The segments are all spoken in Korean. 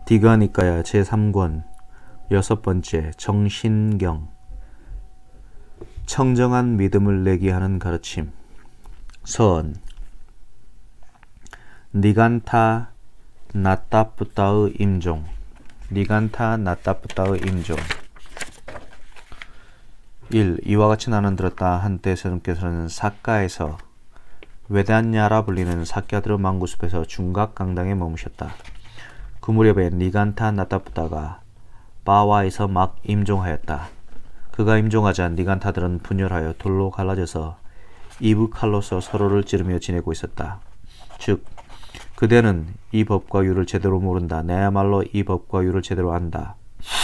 디가니까야 제3권 여섯 번째 정신경 청정한 믿음을 내게 하는 가르침. 선 니간타 나타푸타의 임종. 니간타 나타푸타의 임종. 1. 이와 같이 나는 들었다. 한때 세존께서는 사카에서 외단야라 불리는 사캬드르 망구숲에서 중각 강당에 머무셨다. 그 무렵에 니간타 나타푸타가 바와에서 막 임종하였다. 그가 임종하자 니간타들은 분열하여 돌로 갈라져서 이브 칼로서 서로를 찌르며 지내고 있었다. 즉 그대는 이 법과 유를 제대로 모른다. 내야말로 이 법과 유를 제대로 안다.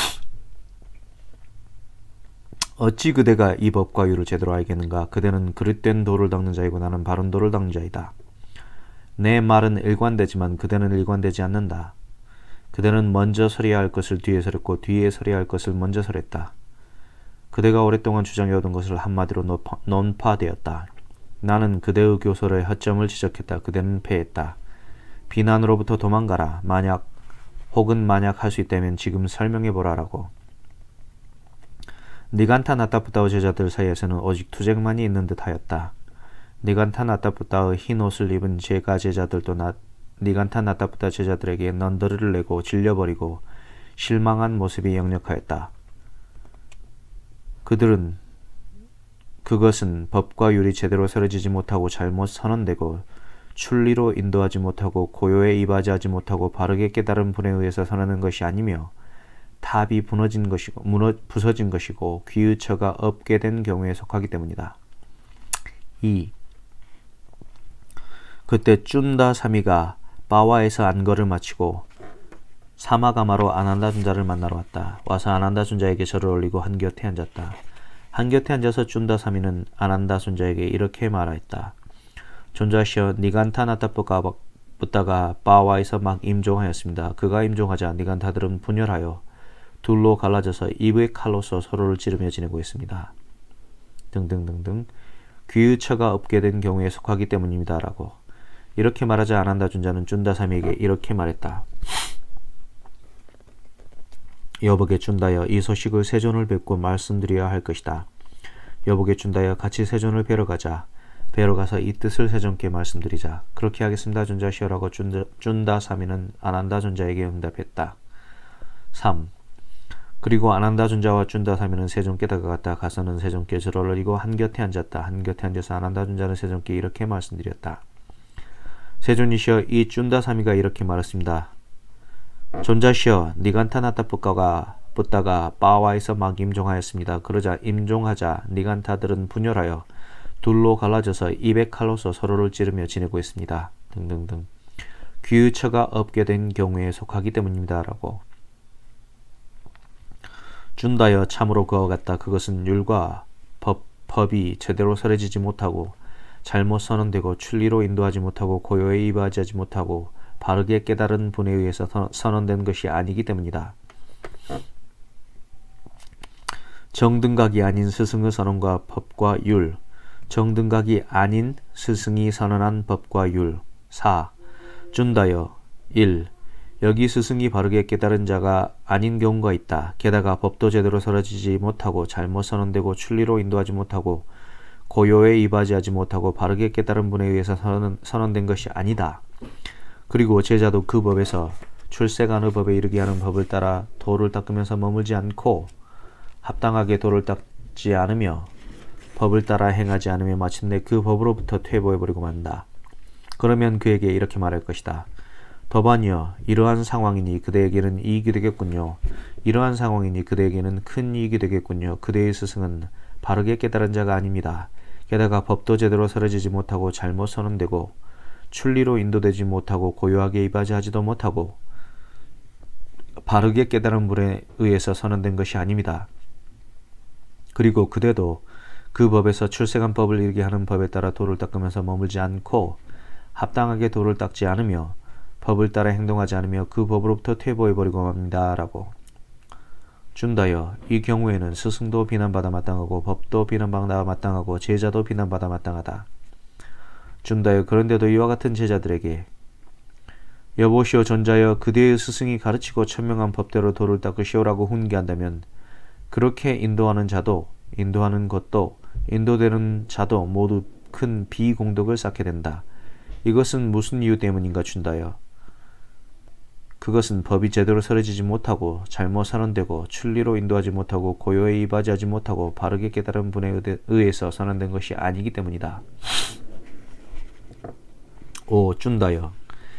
어찌 그대가 이 법과 유를 제대로 알겠는가? 그대는 그릇된 돌을 닦는 자이고 나는 바른 돌을 닦는 자이다. 내 말은 일관되지만 그대는 일관되지 않는다. 그대는 먼저 서려야 할 것을 뒤에 서렸고 뒤에 서려야 할 것을 먼저 서렸다. 그대가 오랫동안 주장해오던 것을 한마디로 논파되었다. 나는 그대의 교설의 허점을 지적했다. 그대는 패했다. 비난으로부터 도망가라. 만약 할 수 있다면 지금 설명해보라라고. 니간타 나타푸타의 제자들 사이에서는 오직 투쟁만이 있는 듯하였다. 니간타 나타푸타의 흰 옷을 입은 제가 제자들도 니간타 나타푸타 제자들에게 넌더리를 내고 질려버리고 실망한 모습이 역력하였다. 그것은 법과 율이 제대로 서려지지 못하고 잘못 선언되고 출리로 인도하지 못하고 고요에 이바지하지 못하고 바르게 깨달은 분에 의해서 선언한 것이 아니며 탑이 부서진 것이고 귀의처가 없게 된 경우에 속하기 때문이다. 2. 그때 쭌다 사미가 바와에서 안거를 마치고 사마가마로 아난다 존자를 만나러 왔다. 와서 아난다 존자에게 절을 올리고 한곁에 앉았다. 한곁에 앉아서 쭌다 사미는 아난다 존자에게 이렇게 말하였다. 존자시여, 니간타 나타푸타가 바와에서 막 임종하였습니다. 그가 임종하자 니간타들은 분열하여 둘로 갈라져서 입의 칼로서 서로를 찌르며 지내고 있습니다. 등등등등. 귀의처가 없게 된 경우에 속하기 때문입니다. 라고. 이렇게 말하자 아난다 존자는 쭌다사미에게 이렇게 말했다. 여보게 쭌다여, 이 소식을 세존을 뵙고 말씀드려야 할 것이다. 여보게 쭌다여, 같이 세존을 뵈러 가자. 뵈러 가서 이 뜻을 세존께 말씀드리자. 그렇게 하겠습니다 존자시여라고 쭌다사미는 아난다 존자에게 응답했다. 3. 그리고 아난다 존자와 쭌다사미는 세존께 다가갔다. 가서는 세존께 절을 올리고 한곁에 앉았다. 한곁에 앉아서 아난다 존자는 세존께 이렇게 말씀드렸다. 세존이시여, 이 쭌다사미가 이렇게 말했습니다. 존자시여, 니간타 나타푸타가 바와에서 막 임종하였습니다. 그러자 임종하자 니간타들은 분열하여 둘로 갈라져서 입의 칼로서 서로를 찌르며 지내고 있습니다. 등등등. 귀의처가 없게 된 경우에 속하기 때문입니다. 라고. 쭌다여, 참으로 그와 같다. 그것은 율과 법이 제대로 서려지지 못하고 잘못 선언되고 출리로 인도하지 못하고 고요에 이바지하지 못하고 바르게 깨달은 분에 의해서 선언된 것이 아니기 때문이다. 정등각이 아닌 스승의 선언과 법과 율. 정등각이 아닌 스승이 선언한 법과 율. 4. 쭌다여. 1. 여기 스승이 바르게 깨달은 자가 아닌 경우가 있다. 게다가 법도 제대로 서려지지 못하고 잘못 선언되고 출리로 인도하지 못하고 고요에 이바지하지 못하고 바르게 깨달은 분에 의해서 선언된 것이 아니다. 그리고 제자도 그 법에서 출세간의 법에 이르게 하는 법을 따라 도를 닦으면서 머물지 않고 합당하게 도를 닦지 않으며 법을 따라 행하지 않으며 마침내 그 법으로부터 퇴보해버리고 만다. 그러면 그에게 이렇게 말할 것이다. 법안이여, 이러한 상황이니 그대에게는 이익이 되겠군요. 이러한 상황이니 그대에게는 큰 이익이 되겠군요. 그대의 스승은 바르게 깨달은 자가 아닙니다. 게다가 법도 제대로 서려지지 못하고 잘못 선언되고 출리로 인도되지 못하고 고요하게 이바지하지도 못하고 바르게 깨달은 분에 의해서 선언된 것이 아닙니다. 그리고 그대도 그 법에서 출세간 법을 이루게 하는 법에 따라 도를 닦으면서 머물지 않고 합당하게 도를 닦지 않으며 법을 따라 행동하지 않으며 그 법으로부터 퇴보해버리고 맙니다. 라고. 쭌다여, 이 경우에는 스승도 비난받아 마땅하고 법도 비난받아 마땅하고 제자도 비난받아 마땅하다. 쭌다여, 그런데도 이와 같은 제자들에게 여보시오 전자여 그대의 스승이 가르치고 천명한 법대로 도를 닦으시오라고 훈계한다면 그렇게 인도하는 자도 인도하는 것도 인도되는 자도 모두 큰 비공덕을 쌓게 된다. 이것은 무슨 이유 때문인가 준다여. 그것은 법이 제대로 설해지지 못하고 잘못 선언되고 출리로 인도하지 못하고 고요에 이바지하지 못하고 바르게 깨달은 분에 의해서 선언된 것이 아니기 때문이다. 5. 준다여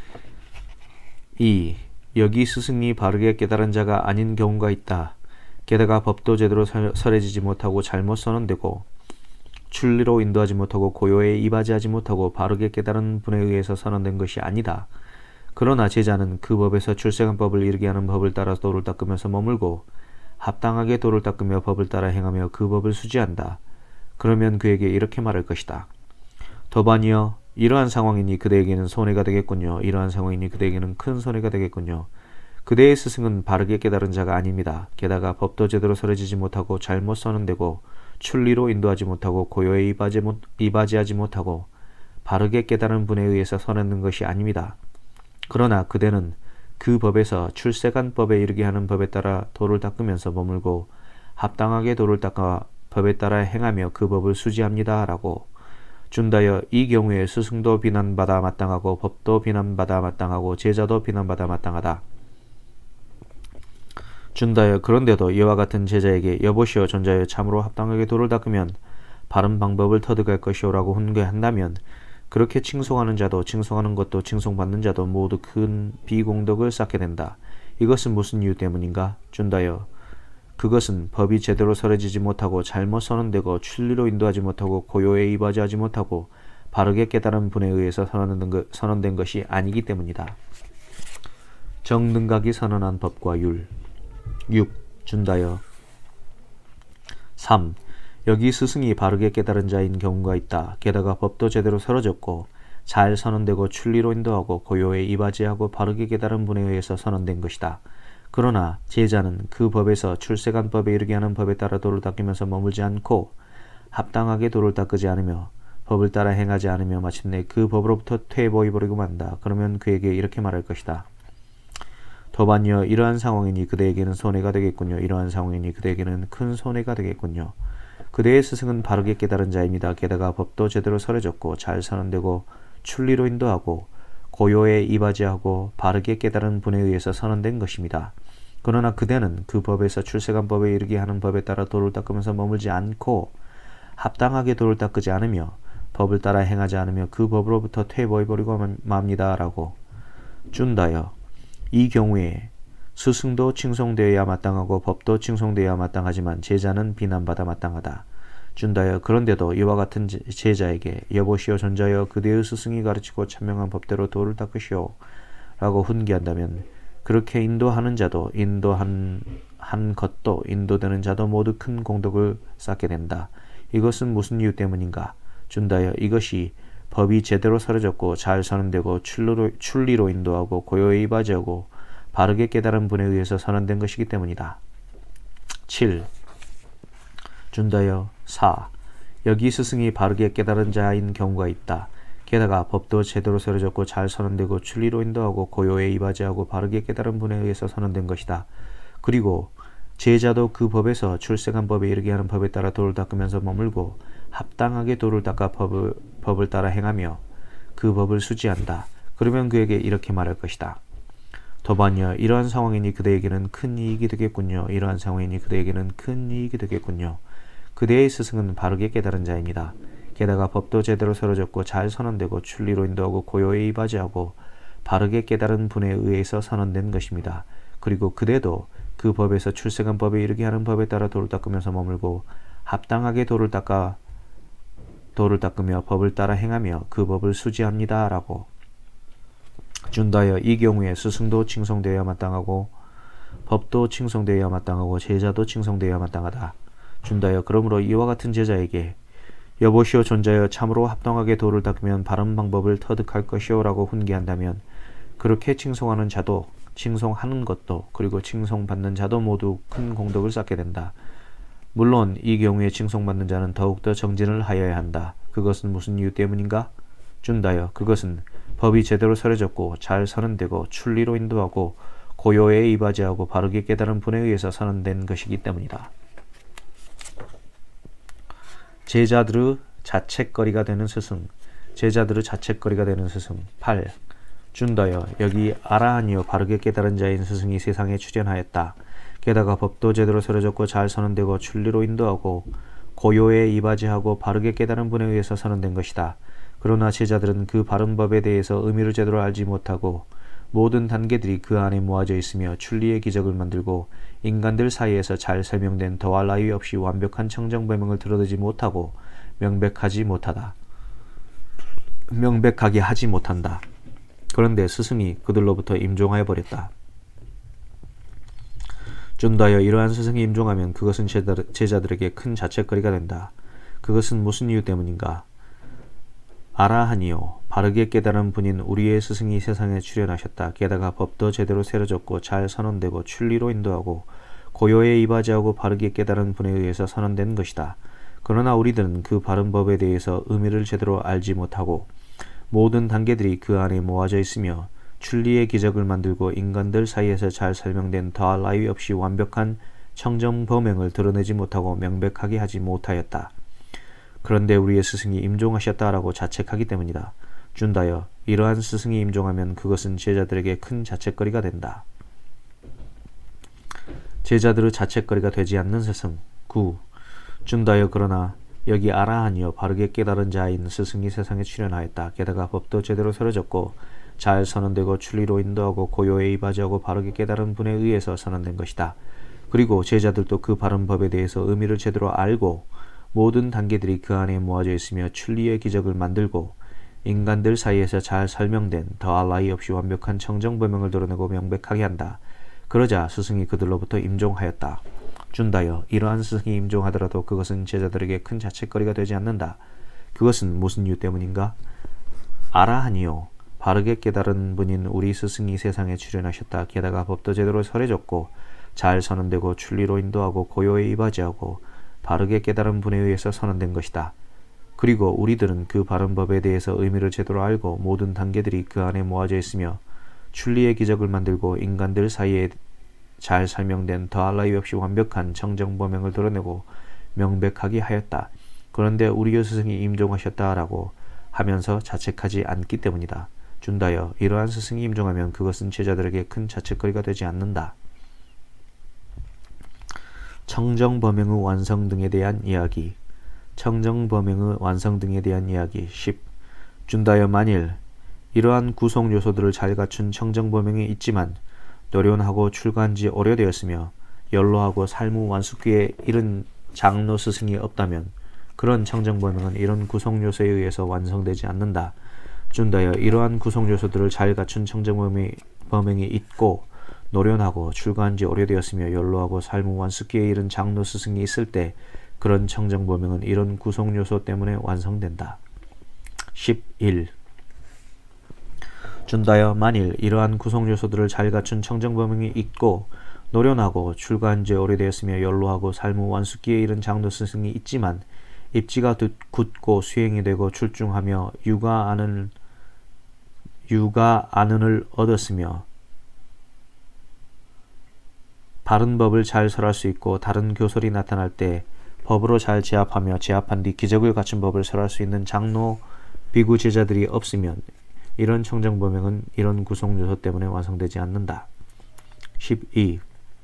2. 여기 스승이 바르게 깨달은 자가 아닌 경우가 있다. 게다가 법도 제대로 설해지지 못하고 잘못 선언되고 출리로 인도하지 못하고 고요에 이바지하지 못하고 바르게 깨달은 분에 의해서 선언된 것이 아니다. 그러나 제자는 그 법에서 출세한 법을 이루게 하는 법을 따라 도를 닦으면서 머물고 합당하게 도를 닦으며 법을 따라 행하며 그 법을 수지한다. 그러면 그에게 이렇게 말할 것이다. 도반이여 이러한 상황이니 그대에게는 손해가 되겠군요. 이러한 상황이니 그대에게는 큰 손해가 되겠군요. 그대의 스승은 바르게 깨달은 자가 아닙니다. 게다가 법도 제대로 설해지지 못하고 잘못 선언되고 출리로 인도하지 못하고 고요에 이바지하지 못하고 바르게 깨달은 분에 의해서 선언된 것이 아닙니다. 그러나 그대는 그 법에서 출세간 법에 이르게 하는 법에 따라 도를 닦으면서 머물고 합당하게 도를 닦아 법에 따라 행하며 그 법을 수지합니다. 라고 준다여 이 경우에 스승도 비난받아 마땅하고 법도 비난받아 마땅하고 제자도 비난받아 마땅하다. 준다여 그런데도 이와 같은 제자에게 여보시오 전자여 참으로 합당하게 도를 닦으면 바른 방법을 터득할 것이오라고 훈계한다면 그렇게 칭송하는 자도 칭송하는 것도 칭송받는 자도 모두 큰 비공덕을 쌓게 된다. 이것은 무슨 이유 때문인가? 준다여 그것은 법이 제대로 설해지지 못하고 잘못 선언되고 출리로 인도하지 못하고 고요에 이바지하지 못하고 바르게 깨달은 분에 의해서 선언된 것이 아니기 때문이다. 정등각이 선언한 법과 율 6. 준다여 3. 여기 스승이 바르게 깨달은 자인 경우가 있다. 게다가 법도 제대로 설어졌고 잘 선언되고 출리로 인도하고 고요에 이바지하고 바르게 깨달은 분에 의해서 선언된 것이다. 그러나 제자는 그 법에서 출세간 법에 이르게 하는 법에 따라 도를 닦으면서 머물지 않고 합당하게 도를 닦지 않으며 법을 따라 행하지 않으며 마침내 그 법으로부터 퇴보해버리고 만다. 그러면 그에게 이렇게 말할 것이다. 도반여 이러한 상황이니 그대에게는 손해가 되겠군요. 이러한 상황이니 그대에게는 큰 손해가 되겠군요. 그대의 스승은 바르게 깨달은 자입니다. 게다가 법도 제대로 설해졌고 잘 선언되고 출리로 인도하고 고요에 이바지하고 바르게 깨달은 분에 의해서 선언된 것입니다. 그러나 그대는 그 법에서 출세간 법에 이르게 하는 법에 따라 도를 닦으면서 머물지 않고 합당하게 도를 닦지 않으며 법을 따라 행하지 않으며 그 법으로부터 퇴보해버리고 맙니다. 라고 준다여 이 경우에 스승도 칭송되어야 마땅하고 법도 칭송되어야 마땅하지만 제자는 비난받아 마땅하다. 준다여 그런데도 이와 같은 제자에게 여보시오 전자여 그대의 스승이 가르치고 천명한 법대로 도를 닦으시오 라고 훈계한다면 그렇게 인도하는 자도 인도한 것도 인도되는 자도 모두 큰 공덕을 쌓게 된다. 이것은 무슨 이유 때문인가? 준다여 이것이 법이 제대로 설해졌고 잘 선언되고 출리로 인도하고 고요에 이바지하고 바르게 깨달은 분에 의해서 선언된 것이기 때문이다. 7. 준다여 4. 여기 스승이 바르게 깨달은 자인 경우가 있다. 게다가 법도 제대로 설해졌고 잘 선언되고 출리로 인도하고 고요에 이바지하고 바르게 깨달은 분에 의해서 선언된 것이다. 그리고 제자도 그 법에서 출세한 법에 이르게 하는 법에 따라 도를 닦으면서 머물고 합당하게 도를 닦아 법을 따라 행하며 그 법을 수지한다. 그러면 그에게 이렇게 말할 것이다. 도반여 이러한 상황이니 그대에게는 큰 이익이 되겠군요. 이러한 상황이니 그대에게는 큰 이익이 되겠군요. 그대의 스승은 바르게 깨달은 자입니다. 게다가 법도 제대로 설어졌고 잘 선언되고 출리로 인도하고 고요에 이바지하고 바르게 깨달은 분에 의해서 선언된 것입니다. 그리고 그대도 그 법에서 출세한 법에 이르게 하는 법에 따라 도를 닦으면서 머물고 합당하게 도를 닦으며 법을 따라 행하며 그 법을 수지합니다. 라고 준다여 이 경우에 스승도 칭송되어야 마땅하고 법도 칭송되어야 마땅하고 제자도 칭송되어야 마땅하다. 준다여 그러므로 이와 같은 제자에게 여보시오 존자여 참으로 합당하게 도를 닦으면 바른 방법을 터득할 것이오 라고 훈계한다면 그렇게 칭송하는 자도 칭송하는 것도 그리고 칭송받는 자도 모두 큰 공덕을 쌓게 된다. 물론 이 경우에 칭송받는 자는 더욱더 정진을 하여야 한다. 그것은 무슨 이유 때문인가? 준다여 그것은 법이 제대로 설해졌고 잘 선언되고 출리로 인도하고 고요에 이바지하고 바르게 깨달은 분에 의해서 선언된 것이기 때문이다. 제자들의 자책거리가 되는 스승. 제자들의 자책거리가 되는 스승. 8. 준다여 여기 아라하니요 바르게 깨달은 자인 스승이 세상에 출현하였다. 게다가 법도 제대로 설해졌고 잘 선언되고 출리로 인도하고 고요에 이바지하고 바르게 깨달은 분에 의해서 선언된 것이다. 그러나 제자들은 그 바른 법에 대해서 의미를 제대로 알지 못하고 모든 단계들이 그 안에 모아져 있으며 출리의 기적을 만들고 인간들 사이에서 잘 설명된 더할 나위 없이 완벽한 청정배명을 드러내지 못하고 명백하게 하지 못한다. 그런데 스승이 그들로부터 임종하여 버렸다. 준다여 이러한 스승이 임종하면 그것은 제자들에게 큰 자책거리가 된다. 그것은 무슨 이유 때문인가? 아라하니요 바르게 깨달은 분인 우리의 스승이 세상에 출현하셨다. 게다가 법도 제대로 세워졌고 잘 선언되고 출리로 인도하고 고요에 이바지하고 바르게 깨달은 분에 의해서 선언된 것이다. 그러나 우리들은 그 바른 법에 대해서 의미를 제대로 알지 못하고 모든 단계들이 그 안에 모아져 있으며 출리의 기적을 만들고 인간들 사이에서 잘 설명된 더할 나위 없이 완벽한 청정범행을 드러내지 못하고 명백하게 하지 못하였다. 그런데 우리의 스승이 임종하셨다라고 자책하기 때문이다. 준다여 이러한 스승이 임종하면 그것은 제자들에게 큰 자책거리가 된다. 제자들의 자책거리가 되지 않는 스승. 9. 준다여 그러나 여기 아라하니요 바르게 깨달은 자인 스승이 세상에 출현하였다. 게다가 법도 제대로 설해졌고 잘 선언되고 출리로 인도하고 고요에 이바지하고 바르게 깨달은 분에 의해서 선언된 것이다. 그리고 제자들도 그 바른 법에 대해서 의미를 제대로 알고 모든 단계들이 그 안에 모아져 있으며 출리의 기적을 만들고 인간들 사이에서 잘 설명된 더할 나위 없이 완벽한 청정법명을 드러내고 명백하게 한다. 그러자 스승이 그들로부터 임종하였다. 준다여 이러한 스승이 임종하더라도 그것은 제자들에게 큰 자책거리가 되지 않는다. 그것은 무슨 이유 때문인가? 아라하니요 바르게 깨달은 분인 우리 스승이 세상에 출현하셨다. 게다가 법도 제대로 설해졌고 잘 선언되고 출리로 인도하고 고요에 이바지하고 바르게 깨달은 분에 의해서 선언된 것이다. 그리고 우리들은 그 바른 법에 대해서 의미를 제대로 알고 모든 단계들이 그 안에 모아져 있으며 출리의 기적을 만들고 인간들 사이에 잘 설명된 더할 나위 없이 완벽한 청정범행을 드러내고 명백하게 하였다. 그런데 우리의 스승이 임종하셨다라고 하면서 자책하지 않기 때문이다. 준다여 이러한 스승이 임종하면 그것은 제자들에게 큰 자책거리가 되지 않는다. 청정범행의 완성 등에 대한 이야기. 청정범행의 완성 등에 대한 이야기. 10. 준다여 만일 이러한 구성 요소들을 잘 갖춘 청정범행이 있지만 노련하고 출가한 지 오래되었으며 연로하고 삶의 완숙기에 이른 장로 스승이 없다면 그런 청정범행은 이런 구성 요소에 의해서 완성되지 않는다. 준다여 이러한 구성 요소들을 잘 갖춘 청정범행이 있고 노련하고 출가한 지 오래되었으며 연로하고 삶의 완숙기에 이른 장로 스승이 있을 때 그런 청정범행은 이런 구성 요소 때문에 완성된다. 11. 준다여 만일 이러한 구성 요소들을 잘 갖춘 청정범행이 있고 노련하고 출가한 지 오래되었으며 연로하고 삶의 완숙기에 이른 장로 스승이 있지만 입지가 굳고 수행이 되고 출중하며 육아 안은을 얻었으며 바른 법을 잘 설할 수 있고 다른 교설이 나타날 때 법으로 잘 제압하며 제압한 뒤 기적을 갖춘 법을 설할 수 있는 장로 비구 제자들이 없으면 이런 청정범행은 이런 구성 요소 때문에 완성되지 않는다. 12.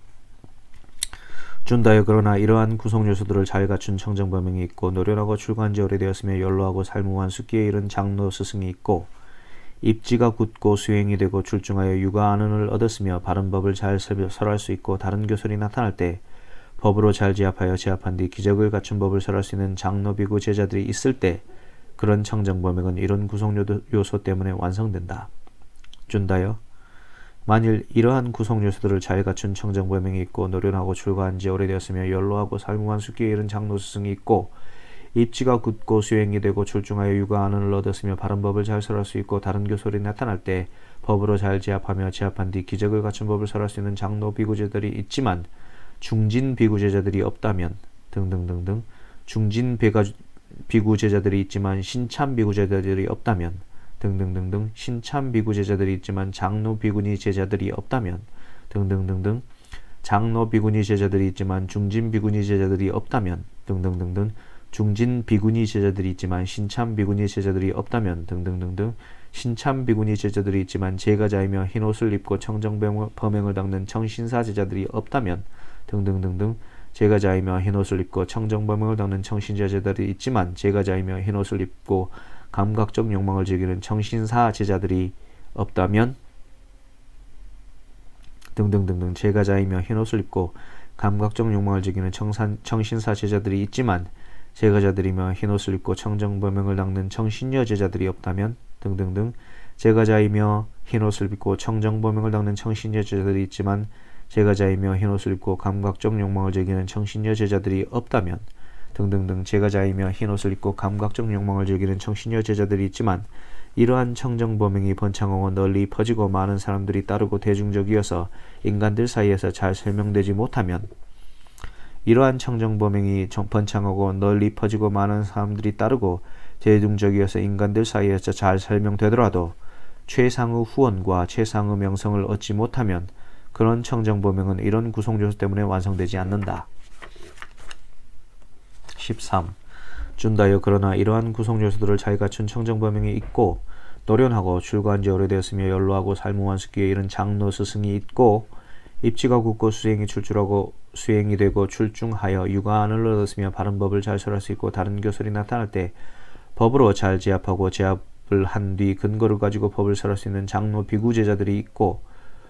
준다여 그러나 이러한 구성 요소들을 잘 갖춘 청정범행이 있고 노련하고 출가한 지 오래되었으며 연로하고 삶의 완숙기에 이른 장로 스승이 있고 입지가 굳고 수행이 되고 출중하여 육아 안은을 얻었으며 바른 법을 잘 설할 수 있고 다른 교설이 나타날 때 법으로 잘 제압하여 제압한 뒤 기적을 갖춘 법을 설할 수 있는 장로 비구 제자들이 있을 때 그런 청정범행은 이런 구성 요소 때문에 완성된다. 준다여 만일 이러한 구성 요소들을 잘 갖춘 청정범행이 있고 노련하고 출가한 지 오래되었으며 연로하고 삶의 완숙기에 이른 장로 스승이 있고 입지가 굳고 수행이 되고 출중하여 육아 안은을 얻었으며 바른 법을 잘 설할 수 있고 다른 교설이 나타날 때 법으로 잘 제압하며 제압한 뒤 기적을 갖춘 법을 설할 수 있는 장로 비구제자들이 있지만 중진 비구제자들이 없다면 등등등등 중진 비구제자들이 있지만 신참 비구제자들이 없다면 등등등등 신참 비구 제자들이 있지만 장로 비구니 제자들이 없다면 등등등등 장로 비구니 제자들이 있지만 중진 비구니 제자들이 없다면 등등등등 중진 비구니 제자들이 있지만 신참 비구니 제자들이 없다면 등등등등 신참 비구니 제자들이 있지만 제가자이며 흰옷을 입고 청정범행을 닦는 청신사 제자들이 없다면 등등등등 제가자이며 흰옷을 입고 청정범행을 닦는 청신자 제자들이 있지만 제가자이며 흰옷을 입고 감각적 욕망을 즐기는 청신사 제자들이 없다면 등등등등 제가자이며 흰옷을 입고 감각적 욕망을 즐기는 청신사 제자들이 있지만 제가자들이며 흰옷을 입고 청정범행을 닦는 청신여 제자들이 없다면 등등등 제가자이며 흰옷을 입고 청정범행을 닦는 청신여 제자들이 있지만 제가자이며 흰옷을 입고 감각적 욕망을 즐기는 청신여 제자들이 없다면 등등등 제가자이며 흰옷을 입고 감각적 욕망을 즐기는 청신여 제자들이 있지만 이러한 청정범행이 번창하고 널리 퍼지고 많은 사람들이 따르고 대중적이어서 인간들 사이에서 잘 설명되지 못하면 이러한 청정범행이 번창하고 널리 퍼지고 많은 사람들이 따르고 대중적이어서 인간들 사이에서 잘 설명되더라도 최상의 후원과 최상의 명성을 얻지 못하면 그런 청정범행은 이런 구성요소 때문에 완성되지 않는다. 13. 준다여 그러나 이러한 구성요소들을 잘 갖춘 청정범행이 있고 노련하고 출가한 지 오래되었으며 연로하고 살무완숙기에 이른 장로 스승이 있고 입지가 굳고 수행이 출중하고 수행이 되고 출중하여 유가안을 얻었으며 바른 법을 잘 설할 수 있고 다른 교설이 나타날 때 법으로 잘 제압하고 제압을 한 뒤 근거를 가지고 법을 설할 수 있는 장로 비구 제자들이 있고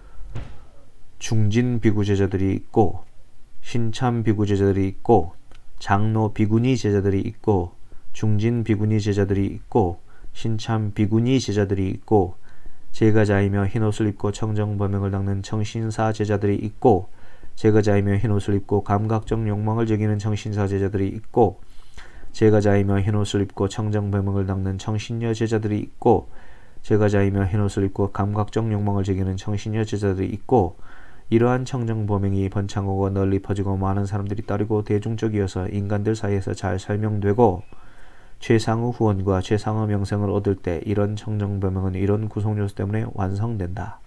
중진 비구 제자들이 있고 신참 비구 제자들이 있고 장로 비구니 제자들이 있고 중진 비구니 제자들이 있고 신참 비구니 제자들이 있고 제가자이며 흰옷을 입고 청정범행을 닦는 청신사 제자들이 있고 제가자이며 흰옷을 입고 감각적 욕망을 즐기는 청신사 제자들이 있고 제가자이며 흰옷을 입고 청정범행을 닦는 청신여 제자들이 있고 제가자이며 흰옷을 입고 감각적 욕망을 즐기는 청신여 제자들이 있고 이러한 청정범행이 번창하고 널리 퍼지고 많은 사람들이 따르고 대중적이어서 인간들 사이에서 잘 설명되고 최상의 후원과 최상의 명성을 얻을 때 이런 청정범행은 이런 구성요소 때문에 완성된다.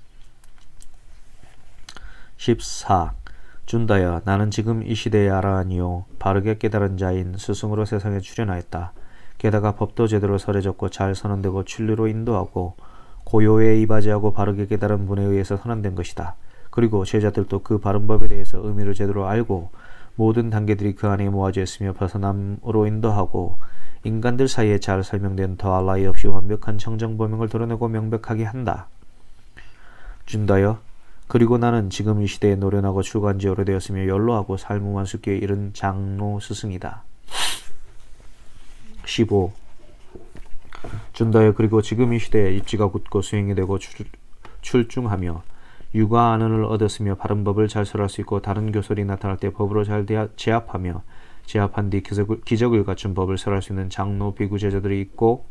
14. 준다여 나는 지금 이 시대에 알아하니요 바르게 깨달은 자인 스승으로 세상에 출현하였다. 게다가 법도 제대로 설해졌고 잘 선언되고 진리로 인도하고 고요에 이바지하고 바르게 깨달은 분에 의해서 선언된 것이다. 그리고 제자들도 그 바른 법에 대해서 의미를 제대로 알고 모든 단계들이 그 안에 모아져 있으며 벗어남으로 인도하고 인간들 사이에 잘 설명된 더할 나위 없이 완벽한 청정범행을 드러내고 명백하게 한다. 준다여 그리고 나는 지금 이 시대에 노련하고 출가한 지 오래되었으며 연로하고 살무완숙기에 이른 장로 스승이다. 15. 준다여 그리고 지금 이 시대에 입지가 굳고 수행이 되고 출중하며 유가안을 얻었으며 바른 법을 잘 설할 수 있고 다른 교설이 나타날 때 법으로 잘 제압하며 제압한 뒤 기적을 갖춘 법을 설할 수 있는 장로 비구 제자들이 있고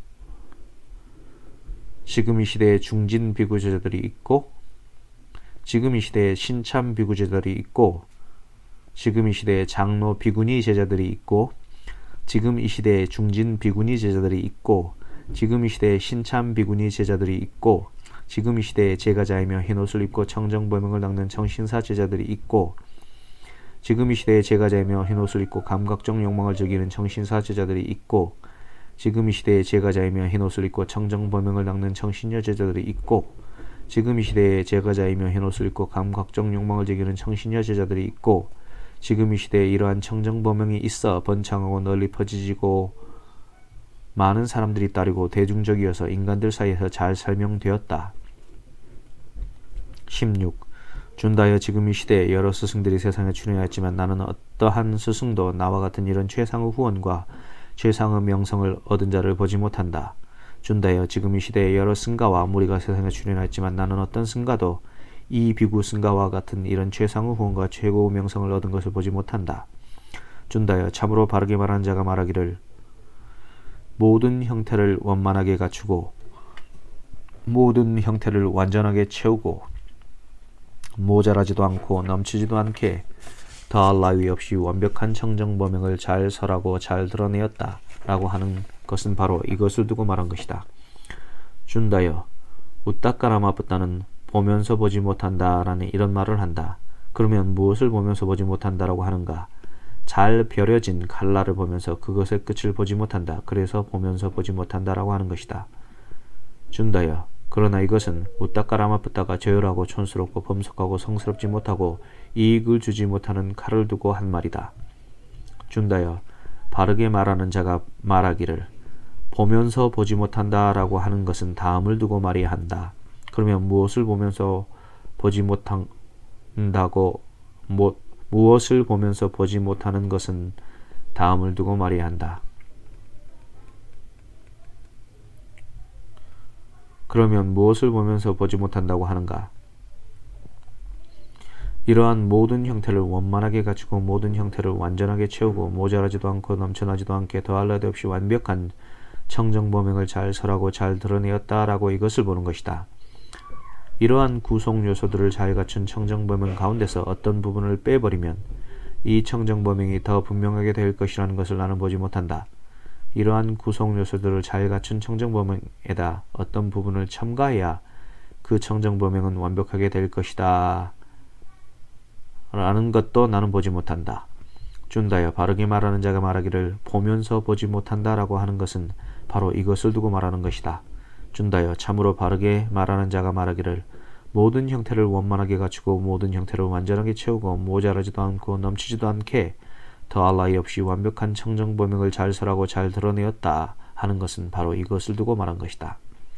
지금 이 시대에 중진 비구 제자들이 있고 지금 이 시대에 신참 비구 제자들이 있고 지금 이 시대에 장로 비구니 제자들이 있고 지금 이 시대에 중진 비구니 제자들이 있고 지금 이 시대에 신참 비구니 제자들이 있고 지금 이 시대에 제가자이며 흰옷을 입고 청정범행을 닦는 청신사 제자들이 있고 지금 이 시대에 제가자이며 흰옷을 입고 감각적 욕망을 즐기는 청신사 제자들이 있고 지금 이 시대에 제가자이며 흰옷을 입고 청정범행을 닦는 청신여 제자들이 있고 지금 이 시대에 제가자이며 흰옷을 입고 감각적 욕망을 즐기는 청신여 제자들이 있고 지금 이 시대에 이러한 청정범행이 있어 번창하고 널리 퍼지고 많은 사람들이 따르고 대중적이어서 인간들 사이에서 잘 설명되었다. 16. 준다여 지금 이 시대에 여러 스승들이 세상에 출현하였지만 나는 어떠한 스승도 나와 같은 이런 최상의 후원과 최상의 명성을 얻은 자를 보지 못한다. 준다여 지금 이 시대에 여러 승가와 무리가 세상에 출현하였지만 나는 어떤 승가도 이 비구 승가와 같은 이런 최상의 후원과 최고의 명성을 얻은 것을 보지 못한다. 준다여 참으로 바르게 말하는 자가 말하기를 모든 형태를 원만하게 갖추고 모든 형태를 완전하게 채우고 모자라지도 않고 넘치지도 않게 더할 나위 없이 완벽한 청정범행을 잘 설하고 잘 드러내었다 라고 하는 것은 바로 이것을 두고 말한 것이다. 준다여 우따까라마뿌따는 보면서 보지 못한다 라는 이런 말을 한다. 그러면 무엇을 보면서 보지 못한다라고 하는가? 잘 벼려진 칼날을 보면서 그것의 끝을 보지 못한다. 그래서 보면서 보지 못한다라고 하는 것이다. 준다여 그러나 이것은 우따까라마뿌따가 저열하고 촌스럽고 범석하고 성스럽지 못하고 이익을 주지 못하는 칼을 두고 한 말이다. 준다여 바르게 말하는 자가 말하기를 보면서 보지 못한다라고 하는 것은 다음을 두고 말해야 한다. 그러면 무엇을 보면서 보지 못한다고 무엇을 보면서 보지 못하는 것은 다음을 두고 말해야 한다. 그러면 무엇을 보면서 보지 못한다고 하는가? 이러한 모든 형태를 원만하게 갖추고 모든 형태를 완전하게 채우고 모자라지도 않고 넘쳐나지도 않게 더할 나위 없이 완벽한 청정범행을 잘 설하고 잘 드러내었다라고 이것을 보는 것이다. 이러한 구성 요소들을 잘 갖춘 청정범행 가운데서 어떤 부분을 빼버리면 이 청정범행이 더 분명하게 될 것이라는 것을 나는 보지 못한다. 이러한 구성 요소들을 잘 갖춘 청정범행에다 어떤 부분을 첨가해야 그 청정범행은 완벽하게 될 것이다 라는 것도 나는 보지 못한다. 준다여 바르게 말하는 자가 말하기를 보면서 보지 못한다라고 하는 것은 바로 이것을 두고 말하는 것이다. 준다여 참으로 바르게 말하는 자가 말하기를 모든 형태를 원만하게 갖추고 모든 형태를 완전하게 채우고 모자라지도 않고 넘치지도 않게 더할 나위 없이 완벽한 청정범행을 잘 설하고 잘 드러내었다 하는 것은 바로 이것을 두고 말한 것이다.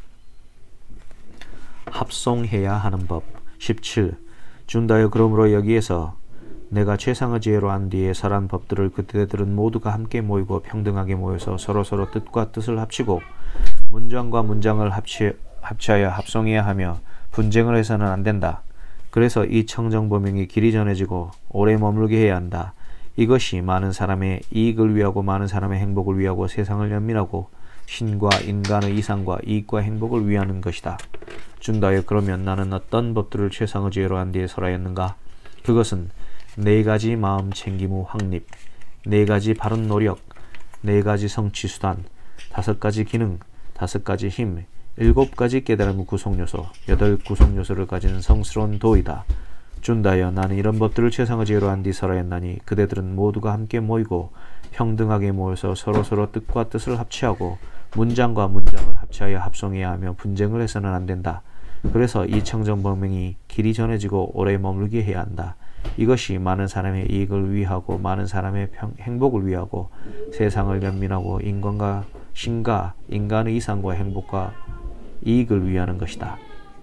합송해야 하는 법 17. 준다여 그러므로 여기에서 내가 최상의 지혜로 한 뒤에 설한 법들을 그대들은 모두가 함께 모이고 평등하게 모여서 서로서로 뜻과 뜻을 합치고 문장과 문장을 합치하여 합송해야 하며 분쟁을 해서는 안 된다. 그래서 이 청정범행이 길이 전해지고 오래 머물게 해야 한다. 이것이 많은 사람의 이익을 위하고 많은 사람의 행복을 위하고 세상을 연민하고 신과 인간의 이상과 이익과 행복을 위하는 것이다. 준다여 그러면 나는 어떤 법들을 최상의 지혜로 한 뒤에 설하였는가? 그것은 4가지 마음 챙김 후 확립, 4가지 바른 노력, 4가지 성취 수단, 5가지 기능, 5가지 힘, 7가지 깨달음 구성요소, 8 구성요소를 가진 성스러운 도이다. 준다여 나는 이런 법들을 최상의 지혜로 한 뒤 설하였나니 그대들은 모두가 함께 모이고 평등하게 모여서 서로서로 뜻과 뜻을 합치하고 문장과 문장을 합치하여 합송해야 하며 분쟁을 해서는 안 된다. 그래서 이 청정범행이 길이 전해지고 오래 머물게 해야 한다. 이것이 많은 사람의 이익을 위하고 많은 사람의 행복을 위하고 세상을 연민하고 인간과 신과 인간의 이상과 행복과 이익을 위하는 것이다.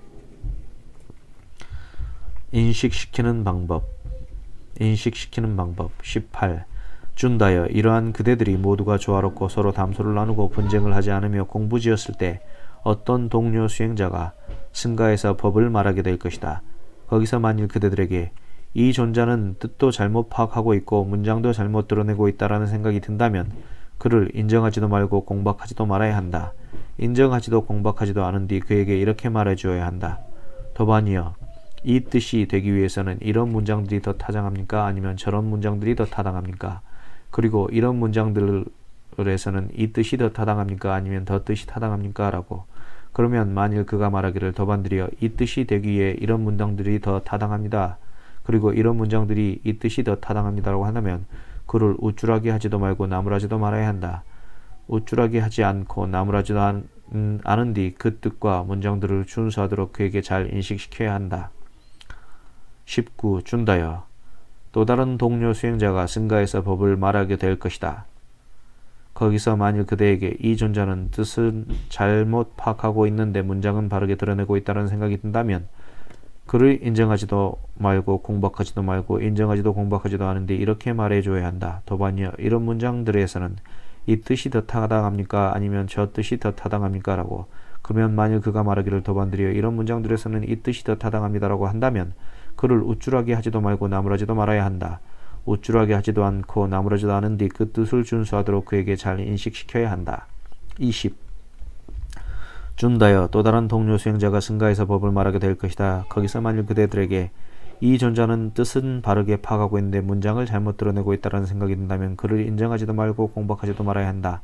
인식시키는 방법 18. 준다여 이러한 그대들이 모두가 조화롭고 서로 담소를 나누고 분쟁을 하지 않으며 공부지었을 때 어떤 동료 수행자가 승가에서 법을 말하게 될 것이다. 거기서 만일 그대들에게 이 존자는 뜻도 잘못 파악하고 있고 문장도 잘못 드러내고 있다라는 생각이 든다면 그를 인정하지도 말고 공박하지도 말아야 한다. 인정하지도 공박하지도 않은 뒤 그에게 이렇게 말해주어야 한다. 도반이여, 이 뜻이 되기 위해서는 이런 문장들이 더 타당합니까? 아니면 저런 문장들이 더 타당합니까? 그리고 이런 문장들에서는 이 뜻이 더 타당합니까? 아니면 더 뜻이 타당합니까? 라고. 그러면 만일 그가 말하기를 도반들이여, 이 뜻이 되기 위해 이런 문장들이 더 타당합니다. 그리고 이런 문장들이 이 뜻이 더 타당합니다라고 한다면 그를 우쭐하게 하지도 말고 나무라지도 말아야 한다. 우쭐하게 하지 않고 나무라지도 않은 뒤 그 뜻과 문장들을 준수하도록 그에게 잘 인식시켜야 한다. 19. 준다여 또 다른 동료 수행자가 승가에서 법을 말하게 될 것이다. 거기서 만일 그대에게 이 존자는 뜻은 잘못 파악하고 있는데 문장은 바르게 드러내고 있다는 생각이 든다면 그를 인정하지도 말고 공박하지도 말고 인정하지도 공박하지도 않은데 이렇게 말해줘야 한다. 도반이여, 이런 문장들에서는 이 뜻이 더 타당합니까? 아니면 저 뜻이 더 타당합니까? 라고. 그러면 만일 그가 말하기를 도반들이여, 이런 문장들에서는 이 뜻이 더 타당합니다라고 한다면 그를 우쭐하게 하지도 말고 나무라지도 말아야 한다. 우쭐하게 하지도 않고 나무라지도 않은 뒤 그 뜻을 준수하도록 그에게 잘 인식시켜야 한다. 20. 준다여 또 다른 동료 수행자가 승가에서 법을 말하게 될 것이다. 거기서 만일 그대들에게 이 존자는 뜻은 바르게 파악하고 있는데 문장을 잘못 드러내고 있다는 생각이 든다면 그를 인정하지도 말고 공박하지도 말아야 한다.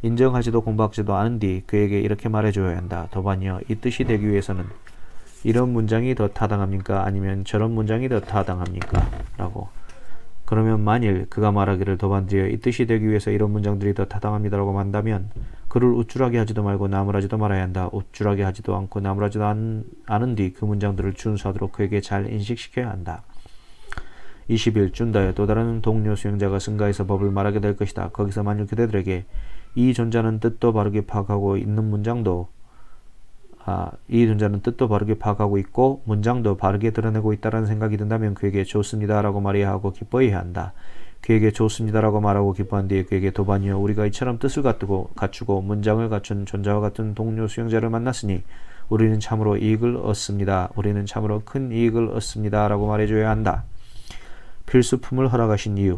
인정하지도 공부하지도 않은 뒤 그에게 이렇게 말해줘야 한다. 도반이여, 이 뜻이 되기 위해서는 이런 문장이 더 타당합니까? 아니면 저런 문장이 더 타당합니까? 라고. 그러면 만일 그가 말하기를 도반드여, 이 뜻이 되기 위해서 이런 문장들이 더 타당합니다라고 한다면 그를 우쭐하게 하지도 말고 나무라지도 말아야 한다. 우쭐하게 하지도 않고 나무라지도 않은 뒤 그 문장들을 준수하도록 그에게 잘 인식시켜야 한다. 21. 준다여, 또 다른 동료 수행자가 승가에서 법을 말하게 될 것이다. 거기서 만일 그대들에게 이 존자는 뜻도 바르게 파악하고 있는 문장도 이 존자는 뜻도 바르게 파악하고 있고 문장도 바르게 드러내고 있다는 생각이 든다면 그에게 좋습니다 라고 말해야 하고 기뻐해야 한다. 그에게 좋습니다 라고 말하고 기뻐한 뒤에 그에게 도반이여, 우리가 이처럼 뜻을 갖추고 문장을 갖춘 존자와 같은 동료 수행자를 만났으니 우리는 참으로 이익을 얻습니다. 우리는 참으로 큰 이익을 얻습니다 라고 말해줘야 한다. 필수품을 허락하신 이유.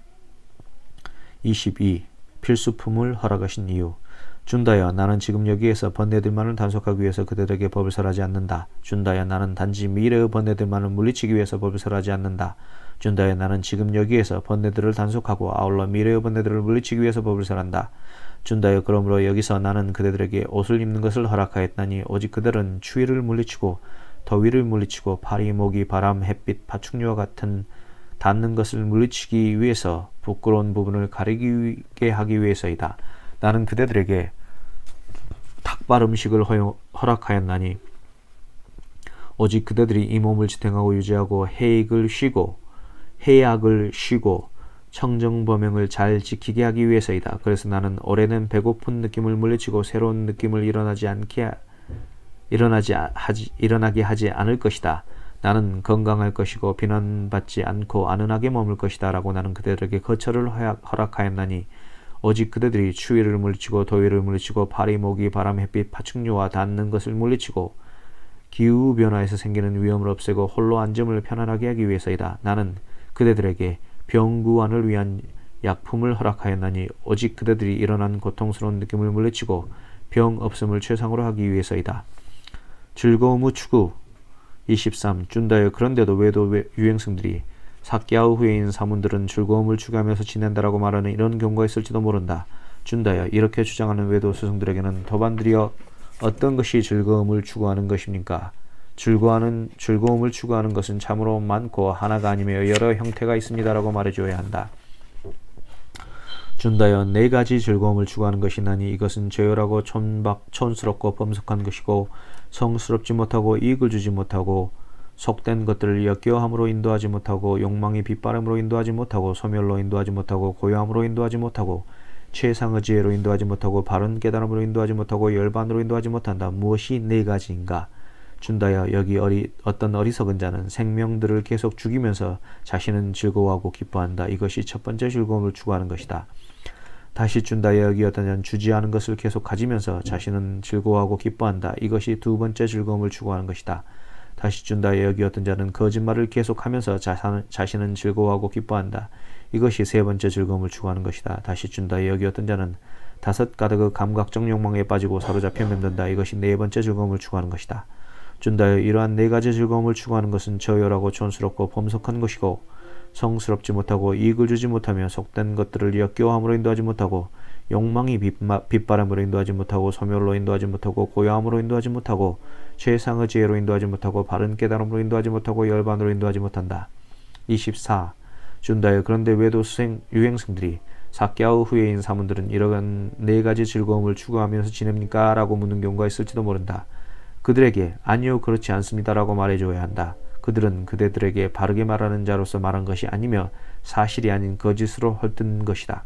22. 필수품을 허락하신 이유. 준다여, 나는 지금 여기에서 번뇌들만을 단속하기 위해서 그들에게 법을 설하지 않는다. 준다여, 나는 단지 미래의 번뇌들만을 물리치기 위해서 법을 설하지 않는다. 준다여, 나는 지금 여기에서 번뇌들을 단속하고 아울러 미래의 번뇌들을 물리치기 위해서 법을 설한다. 준다여, 그러므로 여기서 나는 그들에게 옷을 입는 것을 허락하였나니 오직 그들은 추위를 물리치고 더위를 물리치고 파리, 모기, 바람, 햇빛, 파충류와 같은 닿는 것을 물리치기 위해서 부끄러운 부분을 가리게 하기 위해서이다. 나는 그대들에게 닭발 음식을 허락하였나니 오직 그대들이 이 몸을 지탱하고 유지하고 해악을 쉬고 청정범행을 잘 지키게 하기 위해서이다. 그래서 나는 올해는 배고픈 느낌을 물리치고 새로운 느낌을 일어나게 하지 않을 것이다. 나는 건강할 것이고 비난받지 않고 안은하게 머물 것이다 라고 나는 그대들에게 거처를 허락하였나니 오직 그대들이 추위를 물리치고 더위를 물리치고 파리, 모기, 바람, 햇빛, 파충류와 닿는 것을 물리치고 기후변화에서 생기는 위험을 없애고 홀로 앉음을 편안하게 하기 위해서이다. 나는 그대들에게 병구안을 위한 약품을 허락하였나니 오직 그대들이 일어난 고통스러운 느낌을 물리치고 병 없음을 최상으로 하기 위해서이다. 즐거움의 추구. 23. 준다여, 그런데도 외도 유행승들이 사키야후 후에인 사문들은 즐거움을 추구하면서 지낸다라고 말하는 이런 경우가 있을지도 모른다. 준다여, 이렇게 주장하는 외도 스승들에게는 도반드리여, 어떤 것이 즐거움을 추구하는 것입니까? 즐거움을 추구하는 것은 참으로 많고 하나가 아니며 여러 형태가 있습니다라고 말해줘야 한다. 준다여, 4가지 즐거움을 추구하는 것이나니 이것은 죄열하고 촌스럽고 범석한 것이고 성스럽지 못하고 이익을 주지 못하고 속된 것들을 역겨함으로 인도하지 못하고 욕망이 빗바람으로 인도하지 못하고 소멸로 인도하지 못하고 고요함으로 인도하지 못하고 최상의 지혜로 인도하지 못하고 바른 깨달음으로 인도하지 못하고 열반으로 인도하지 못한다. 무엇이 4가지인가? 준다여, 여기 어떤 어리석은 자는 생명들을 계속 죽이면서 자신은 즐거워하고 기뻐한다. 이것이 첫 번째 즐거움을 추구하는 것이다. 다시 준다여, 여기 어떤 자는 주지 않은 것을 계속 가지면서 자신은 즐거워하고 기뻐한다. 이것이 두 번째 즐거움을 추구하는 것이다. 다시 준다여, 여기 어떤 자는 거짓말을 계속하면서 자신은 즐거워하고 기뻐한다. 이것이 세 번째 즐거움을 추구하는 것이다. 다시 준다여, 여기 어떤 자는 5가닥의 감각적 욕망에 빠지고 사로잡혀 맴돈다. 이것이 네 번째 즐거움을 추구하는 것이다. 준다여, 이러한 4가지 즐거움을 추구하는 것은 저열하고 촌스럽고 범석한 것이고 성스럽지 못하고 이익을 주지 못하며 속된 것들을 역겨함으로 인도하지 못하고 욕망이 빗바람으로 인도하지 못하고 소멸로 인도하지 못하고 고요함으로 인도하지 못하고 최상의 지혜로 인도하지 못하고 바른 깨달음으로 인도하지 못하고 열반으로 인도하지 못한다. 24. 준다여, 그런데 외도 유행승들이 사키야후 후에인 사문들은 이러한 4가지 즐거움을 추구하면서 지냅니까? 라고 묻는 경우가 있을지도 모른다. 그들에게 아니요, 그렇지 않습니다 라고 말해줘야 한다. 그들은 그대들에게 바르게 말하는 자로서 말한 것이 아니며 사실이 아닌 거짓으로 헐뜯는 것이다.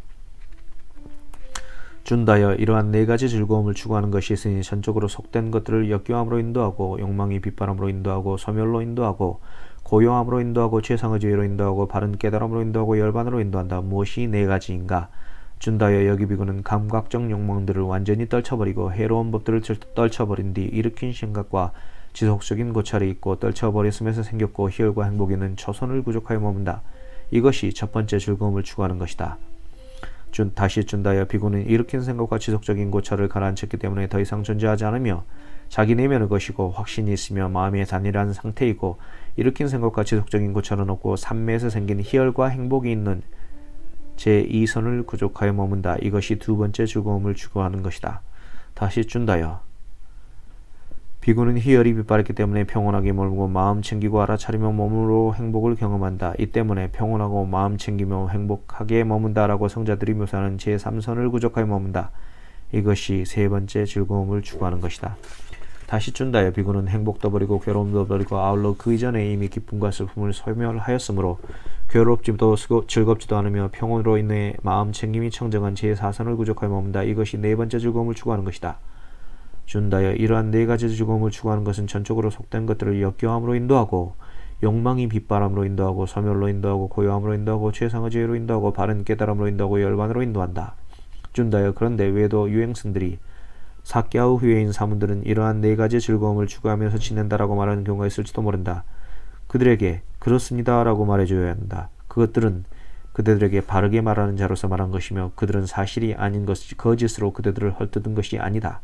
준다여, 이러한 4가지 즐거움을 추구하는 것이 있으니 전적으로 속된 것들을 역겨함으로 인도하고 욕망이 빗바람으로 인도하고 소멸로 인도하고 고요함으로 인도하고 최상의 지혜로 인도하고 바른 깨달음으로 인도하고 열반으로 인도한다. 무엇이 4가지인가? 준다여, 여기 비구는 감각적 욕망들을 완전히 떨쳐버리고 해로운 법들을 떨쳐버린 뒤 일으킨 생각과 지속적인 고찰이 있고 떨쳐버렸음에서 생겼고 희열과 행복에는 초선을 부족하여 머문다. 이것이 첫 번째 즐거움을 추구하는 것이다. 다시 준다여, 비구는 일으킨 생각과 지속적인 고찰을 가라앉혔기 때문에 더 이상 존재하지 않으며 자기 내면의 것이고 확신이 있으며 마음에 단일한 상태이고 일으킨 생각과 지속적인 고찰은 없고 삼매에서 생긴 희열과 행복이 있는 제2선을 구족하여 머문다. 이것이 두 번째 즐거움을 추구하는 것이다. 다시 준다여 비구는 희열이 빛바랬기 때문에 평온하게 머물고 마음 챙기고 알아차리며 몸으로 행복을 경험한다. 이 때문에 평온하고 마음 챙기며 행복하게 머문다라고 성자들이 묘사하는 제3선을 구족하여 머문다. 이것이 세 번째 즐거움을 추구하는 것이다. 다시 준다여 비구는 행복도 버리고 괴로움도 버리고 아울러 그 이전에 이미 기쁨과 슬픔을 소멸하였으므로 괴롭지도 즐겁지도 않으며 평온으로 인해 마음 챙김이 청정한 제4선을 구족하여 머문다. 이것이 네 번째 즐거움을 추구하는 것이다. 준다여 이러한 네 가지 즐거움을 추구하는 것은 전적으로 속된 것들을 역겨함으로 인도하고 욕망이 빗바람으로 인도하고 소멸로 인도하고 고요함으로 인도하고 최상의 지혜로 인도하고 바른 깨달음으로 인도하고 열반으로 인도한다. 준다여 그런데 외도 유행승들이 사꺄우 후예인 사문들은 이러한 네 가지 즐거움을 추구하면서 지낸다라고 말하는 경우가 있을지도 모른다. 그들에게 그렇습니다 라고 말해줘야 한다. 그것들은 그대들에게 바르게 말하는 자로서 말한 것이며 그들은 사실이 아닌 것이 거짓으로 그대들을 헐뜯은 것이 아니다.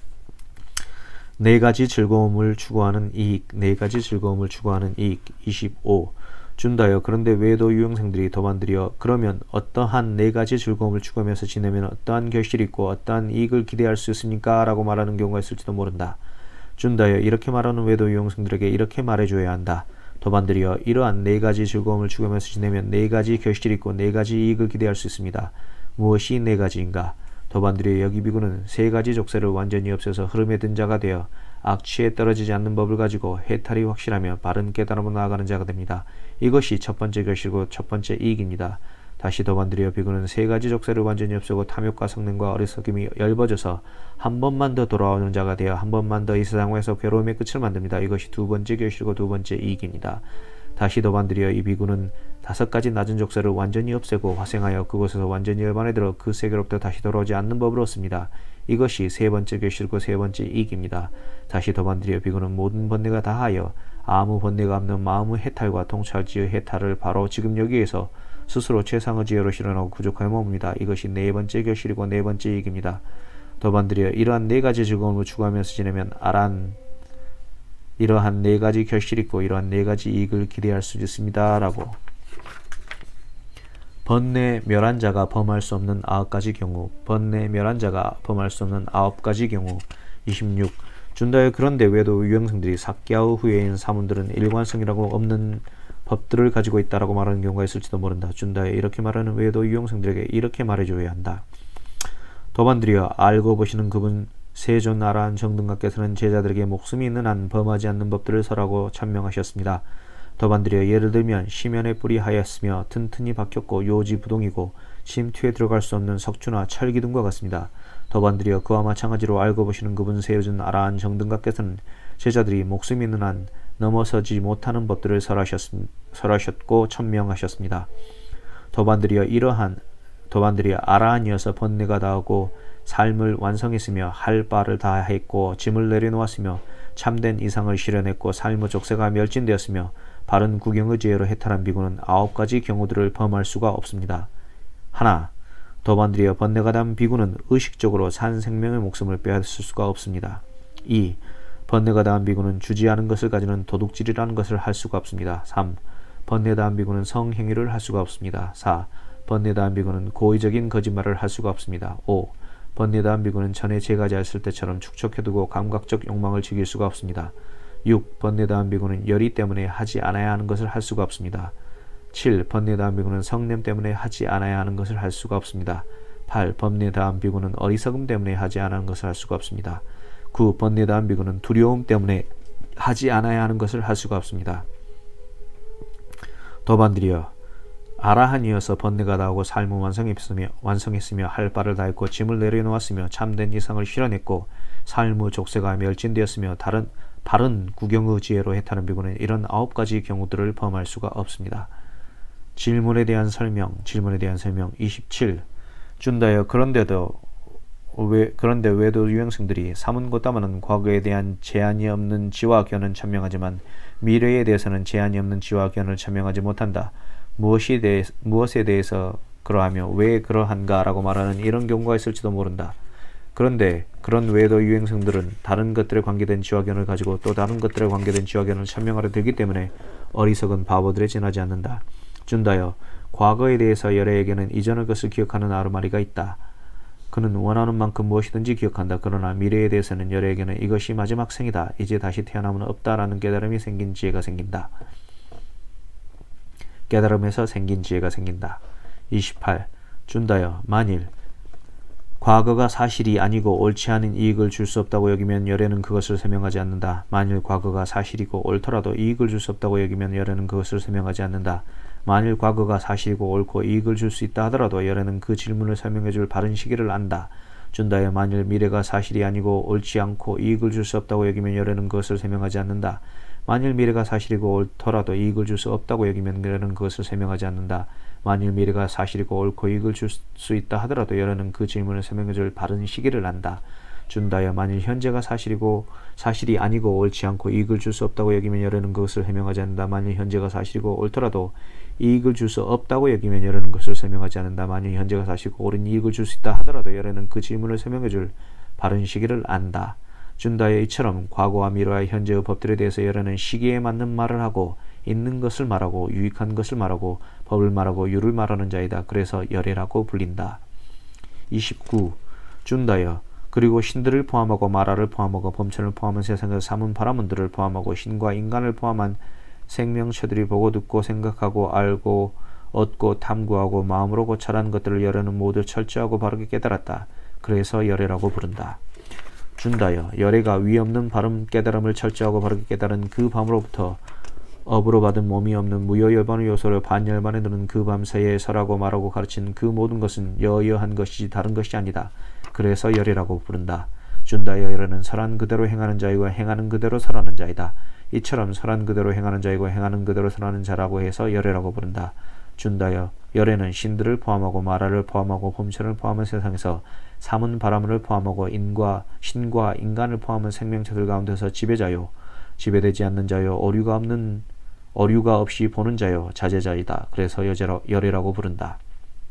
네 가지 즐거움을 추구하는 이익, 네 가지 즐거움을 추구하는 이익. 25. 준다여 그런데 외도 유형생들이 더반들여 그러면 어떠한 네 가지 즐거움을 추구하면서 지내면 어떠한 결실이 있고 어떠한 이익을 기대할 수 있습니까? 라고 말하는 경우가 있을지도 모른다. 준다여 이렇게 말하는 외도 유형생들에게 이렇게 말해줘야 한다. 더반들여 이러한 네 가지 즐거움을 추구하면서 지내면 네 가지 결실이 있고 네 가지 이익을 기대할 수 있습니다. 무엇이 네 가지인가? 더반들여 여기 비구는 세 가지 족쇄를 완전히 없애서 흐름에 든 자가 되어 악취에 떨어지지 않는 법을 가지고 해탈이 확실하며 바른 깨달음으로 나아가는 자가 됩니다. 이것이 첫 번째 결실이고 첫 번째 이익입니다. 다시 더반들여 비구는 세 가지 족쇄를 완전히 없애고 탐욕과 성냄과 어리석음이 엷어져서 한 번만 더 돌아오는 자가 되어 한 번만 더 이 세상에서 괴로움의 끝을 만듭니다. 이것이 두 번째 결실이고 두 번째 이익입니다. 다시 더반들여 이 비구는 다섯 가지 낮은 족쇄를 완전히 없애고 화생하여 그곳에서 완전히 열반에 들어 그 세계로부터 다시 돌아오지 않는 법을 얻습니다. 이것이 세 번째 결실이고 세 번째 이익입니다. 다시 더반들여 비구는 모든 번뇌가 다하여 아무 번뇌가 없는 마음의 해탈과 통찰지의 해탈을 바로 지금 여기에서 스스로 최상의 지혜로 실현하고 구족하여 머뭅니다. 이것이 네 번째 결실이고 네 번째 이익입니다. 더반들여 이러한 네 가지 즐거움을 추구하면서 지내면 이러한 네 가지 결실이 있고 이러한 네 가지 이익을 기대할 수 있습니다. 라고 번뇌 멸한 자가 범할 수 없는 9가지 경우 번뇌 멸한 자가 범할 수 없는 9가지 경우 26. 준다여 그런데 외도 유형생들이 사꺄우 후예인 사문들은 일관성이라고 없는 법들을 가지고 있다라고 말하는 경우가 있을지도 모른다. 준다여 이렇게 말하는 외도 유형생들에게 이렇게 말해줘야 한다. 더반들여 알고 보시는 그분 세존 아라한 정등각께서는 제자들에게 목숨이 있는 한 범하지 않는 법들을 설하고 찬명하셨습니다. 더반들여 예를 들면 시면에 뿌리 하였으며 튼튼히 박혔고 요지부동이고 침투에 들어갈 수 없는 석주나 철기 등과 같습니다. 더반들여 그와 마찬가지로 알고 보시는 그분 세존 아라한 정등각께서는 제자들이 목숨이 있는 한 넘어서지 못하는 법들을 설하셨고 천명하셨습니다. 더반들여 아라한이어서 번뇌가 다하고 삶을 완성했으며 할 바를 다 했고 짐을 내려놓았으며 참된 이상을 실현했고 삶의 족쇄가 멸진되었으며 바른 구경의 지혜로 해탈한 비구는 9가지 경우들을 범할 수가 없습니다. 하나, 더반들여 번뇌가 단 비구는 의식적으로 산 생명의 목숨을 빼앗을 수가 없습니다. 2. 번뇌가 다한 비구는 주지 않은 것을 가지는 도둑질이라는 것을 할 수가 없습니다. 3. 번뇌 다한 비구는 성행위를 할 수가 없습니다. 4. 번뇌 다한 비구는 고의적인 거짓말을 할 수가 없습니다. 5. 번뇌 다한 비구는 전에 제가지했을 때처럼 축적해두고 감각적 욕망을 즐길 수가 없습니다. 6. 번뇌 다한 비구는 열의 때문에 하지 않아야 하는 것을 할 수가 없습니다. 7. 번뇌 다한 비구는 성냄 때문에 하지 않아야 하는 것을 할 수가 없습니다. 8. 번뇌 다한 비구는 어리석음 때문에 하지 않아야 하는 것을 할 수가 없습니다. 9. 번뇌 다한 비구는 두려움 때문에 하지 않아야 하는 것을 할 수가 없습니다. 더반들여 아라한이어서 번뇌가 다하고 삶을 완성했으며 할 바를 다했고 짐을 내려놓았으며 참된 이상을 실현했고 삶의 족쇄가 멸진되었으며 바른 구경의 지혜로 해타는 비구는 이런 9가지 경우들을 범할 수가 없습니다. 질문에 대한 설명 27. 준다여 그런데 외도 유형생들이 사문고따마는 과거에 대한 제한이 없는 지와 견은 천명하지만 미래에 대해서는 제한이 없는 지와 견을 천명하지 못한다. 무엇에 대해서 그러하며 왜 그러한가 라고 말하는 이런 경우가 있을지도 모른다. 그런데 그런 외도 유행성들은 다른 것들에 관계된 지화견을 가지고 또 다른 것들에 관계된 지화견을 천명하려 들기 때문에 어리석은 바보들에 지나지 않는다. 준다여 과거에 대해서 열애에게는 이전의 것을 기억하는 아르마리가 있다. 그는 원하는 만큼 무엇이든지 기억한다. 그러나 미래에 대해서는 열애에게는 이것이 마지막 생이다. 이제 다시 태어남은 없다라는 깨달음이 생긴 지혜가 생긴다. 깨달음에서 생긴 지혜가 생긴다. 28. 준다여 만일 과거가 사실이 아니고 옳지 않은 이익을 줄 수 없다고 여기면 열애는 그것을 설명하지 않는다. 만일 과거가 사실이고 옳더라도 이익을 줄 수 없다고 여기면 열애는 그것을 설명하지 않는다. 만일 과거가 사실이고 옳고 이익을 줄 수 있다 하더라도 열애는 그 질문을 설명해 줄 바른 시기를 안다. 준다여 만일 미래가 사실이 아니고 옳지 않고 이익을 줄 수 없다고 여기면 열애는 그것을 설명하지 않는다. 만일 미래가 사실이고 옳더라도 이익을 줄 수 없다고 여기면 열애는 그것을 설명하지 않는다. 만일 미래가 사실이고 옳고 이익을 줄 수 있다 하더라도 열애는 그 질문을 설명해 줄 바른 시기를 안다. 준다여 만일 현재가 사실이 아니고 옳지 않고 이익을 줄 수 없다고 여기면 열애는 그것을 설명하지 않는다. 만일 현재가 사실이고 옳더라도 이익을 줄 수 없다고 여기면 열애는 그것을 설명하지 않는다. 만일 현재가 사실이고 옳은 이익을 줄 수 있다 하더라도 열애는 그 질문을 설명해 줄 바른 시기를 안다. 준다여 이처럼 과거와 미래와 현재의 법들에 대해서 열애는 시기에 맞는 말을 하고 있는 것을 말하고 유익한 것을 말하고 법을 말하고 유를 말하는 자이다. 그래서 열애라고 불린다. 29. 준다여 그리고 신들을 포함하고 마라를 포함하고 범천을 포함한 세상에서 삼은 바라문들을 포함하고 신과 인간을 포함한 생명체들이 보고 듣고 생각하고 알고 얻고 탐구하고 마음으로 고찰한 것들을 열애는 모두 철저하고 바르게 깨달았다. 그래서 열애라고 부른다. 준다여 열애가 위없는 바른 깨달음을 철저하고 바르게 깨달은 그 밤으로부터 업으로 받은 몸이 없는 무여열반의 요소를 반열반에 드는 그 밤 사이에 설하고 말하고 가르친 그 모든 것은 여여한 것이지 다른 것이 아니다. 그래서 열애라고 부른다. 준다여 열애는 설한 그대로 행하는 자이고 행하는 그대로 설하는 자이다. 이처럼 설한 그대로 행하는 자이고 행하는 그대로 설하는 자라고 해서 열애라고 부른다. 준다여 열애는 신들을 포함하고 마라를 포함하고 범천을 포함한 세상에서 삼은 바라문을 포함하고 신과 인간을 포함한 생명체들 가운데서 지배자요 지배되지 않는 자요 어류가 없이 보는 자요 자제자이다. 그래서 열애라고 부른다.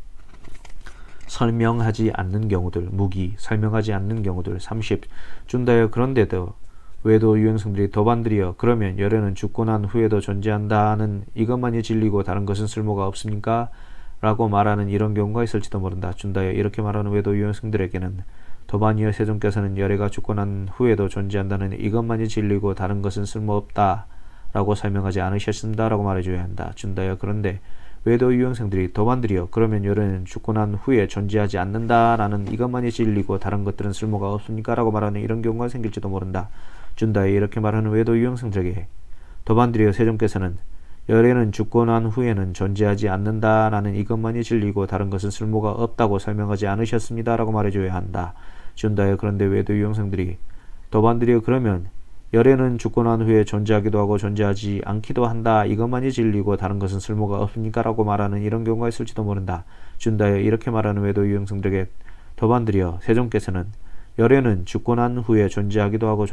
설명하지 않는 경우들 무기 설명하지 않는 경우들 30. 준다여 그런데도 외도 유행성들이 도반들이여 그러면 열애는 죽고 난 후에도 존재한다는 이것만이 진리고 다른 것은 쓸모가 없습니까? 라고 말하는 이런 경우가 있을지도 모른다. 준다여 이렇게 말하는 외도 유행성들에게는 도반이여 세존께서는 열애가 죽고 난 후에도 존재한다는 이것만이 진리고 다른 것은 쓸모없다 라고 설명하지 않으셨습니다 라고 말해줘야 한다. 준다여 그런데 외도 유형생들이 도반들이여 그러면 열애는 죽고 난 후에 존재하지 않는다라는 이것만이 진리고 다른 것들은 쓸모가 없습니까? 라고 말하는 이런 경우가 생길지도 모른다. 준다여 이렇게 말하는 외도 유형생들에게 도반들이여 세존께서는 열애는 죽고 난 후에는 존재하지 않는다라는 이것만이 진리고 다른 것은 쓸모가 없다고 설명하지 않으셨습니다 라고 말해줘야 한다. 준다여 그런데 외도 유형생들이 도반들이여 그러면 열애는 죽고 난 후에 존재하기도 하고 존재하지 않기도 한다. 이것만이 진리고 다른 것은 쓸모가 없습니까? 라고 말하는 이런 경우가 있을지도 모른다. 준다여 이렇게 말하는 외도 유형생들에게 도반들이여 세존께서는 열애는 죽고 난 후에 존재하기도 하고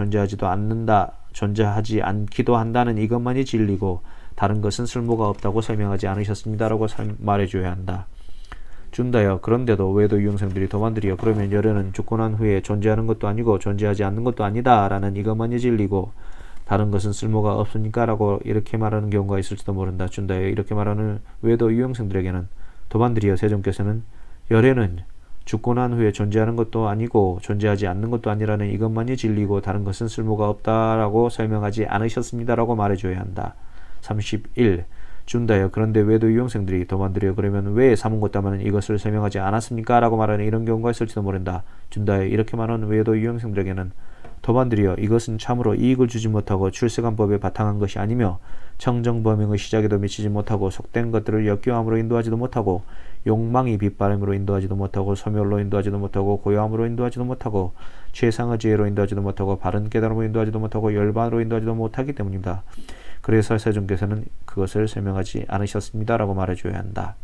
존재하지 않기도 한다는 이것만이 진리고 다른 것은 쓸모가 없다고 설명하지 않으셨습니다 라고 말해줘야 한다. 준다여 그런데도 외도 유형생들이 도반들이여 그러면 열애는 죽고 난 후에 존재하는 것도 아니고 존재하지 않는 것도 아니다 라는 이것만이 진리고 다른 것은 쓸모가 없으니까 라고 이렇게 말하는 경우가 있을지도 모른다. 준다여 이렇게 말하는 외도 유형생들에게는 도반들이여 세존께서는 열애는 죽고 난 후에 존재하는 것도 아니고 존재하지 않는 것도 아니라는 이것만이 진리고 다른 것은 쓸모가 없다라고 설명하지 않으셨습니다 라고 말해줘야 한다. 31. 준다여 그런데 외도 유형생들이 도반들이여 그러면 왜 삼은 것 때문에 이것을 설명하지 않았습니까? 라고 말하는 이런 경우가 있을지도 모른다. 준다여 이렇게 말하는 외도 유형생들에게는 도반들이여 이것은 참으로 이익을 주지 못하고 출세관법에 바탕한 것이 아니며 청정범행의 시작에도 미치지 못하고 속된 것들을 역교함으로 인도하지도 못하고 욕망이 빗바람으로 인도하지도 못하고 소멸로 인도하지도 못하고 고요함으로 인도하지도 못하고 최상의 지혜로 인도하지도 못하고 바른 깨달음으로 인도하지도 못하고 열반으로 인도하지도 못하기 때문입니다. 그래서 세존께서는 그것을 설명하지 않으셨습니다 라고 말해줘야 한다.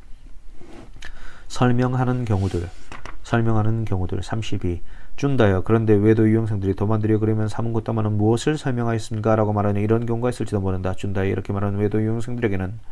설명하는 경우들 32. 준다여 그런데 외도 유형생들이 도반들이여 그러면 삼은 것 다마는 무엇을 설명하였습니까? 라고 말하는 이런 경우가 있을지도 모른다. 준다여 이렇게 말하는 외도 유형생들에게는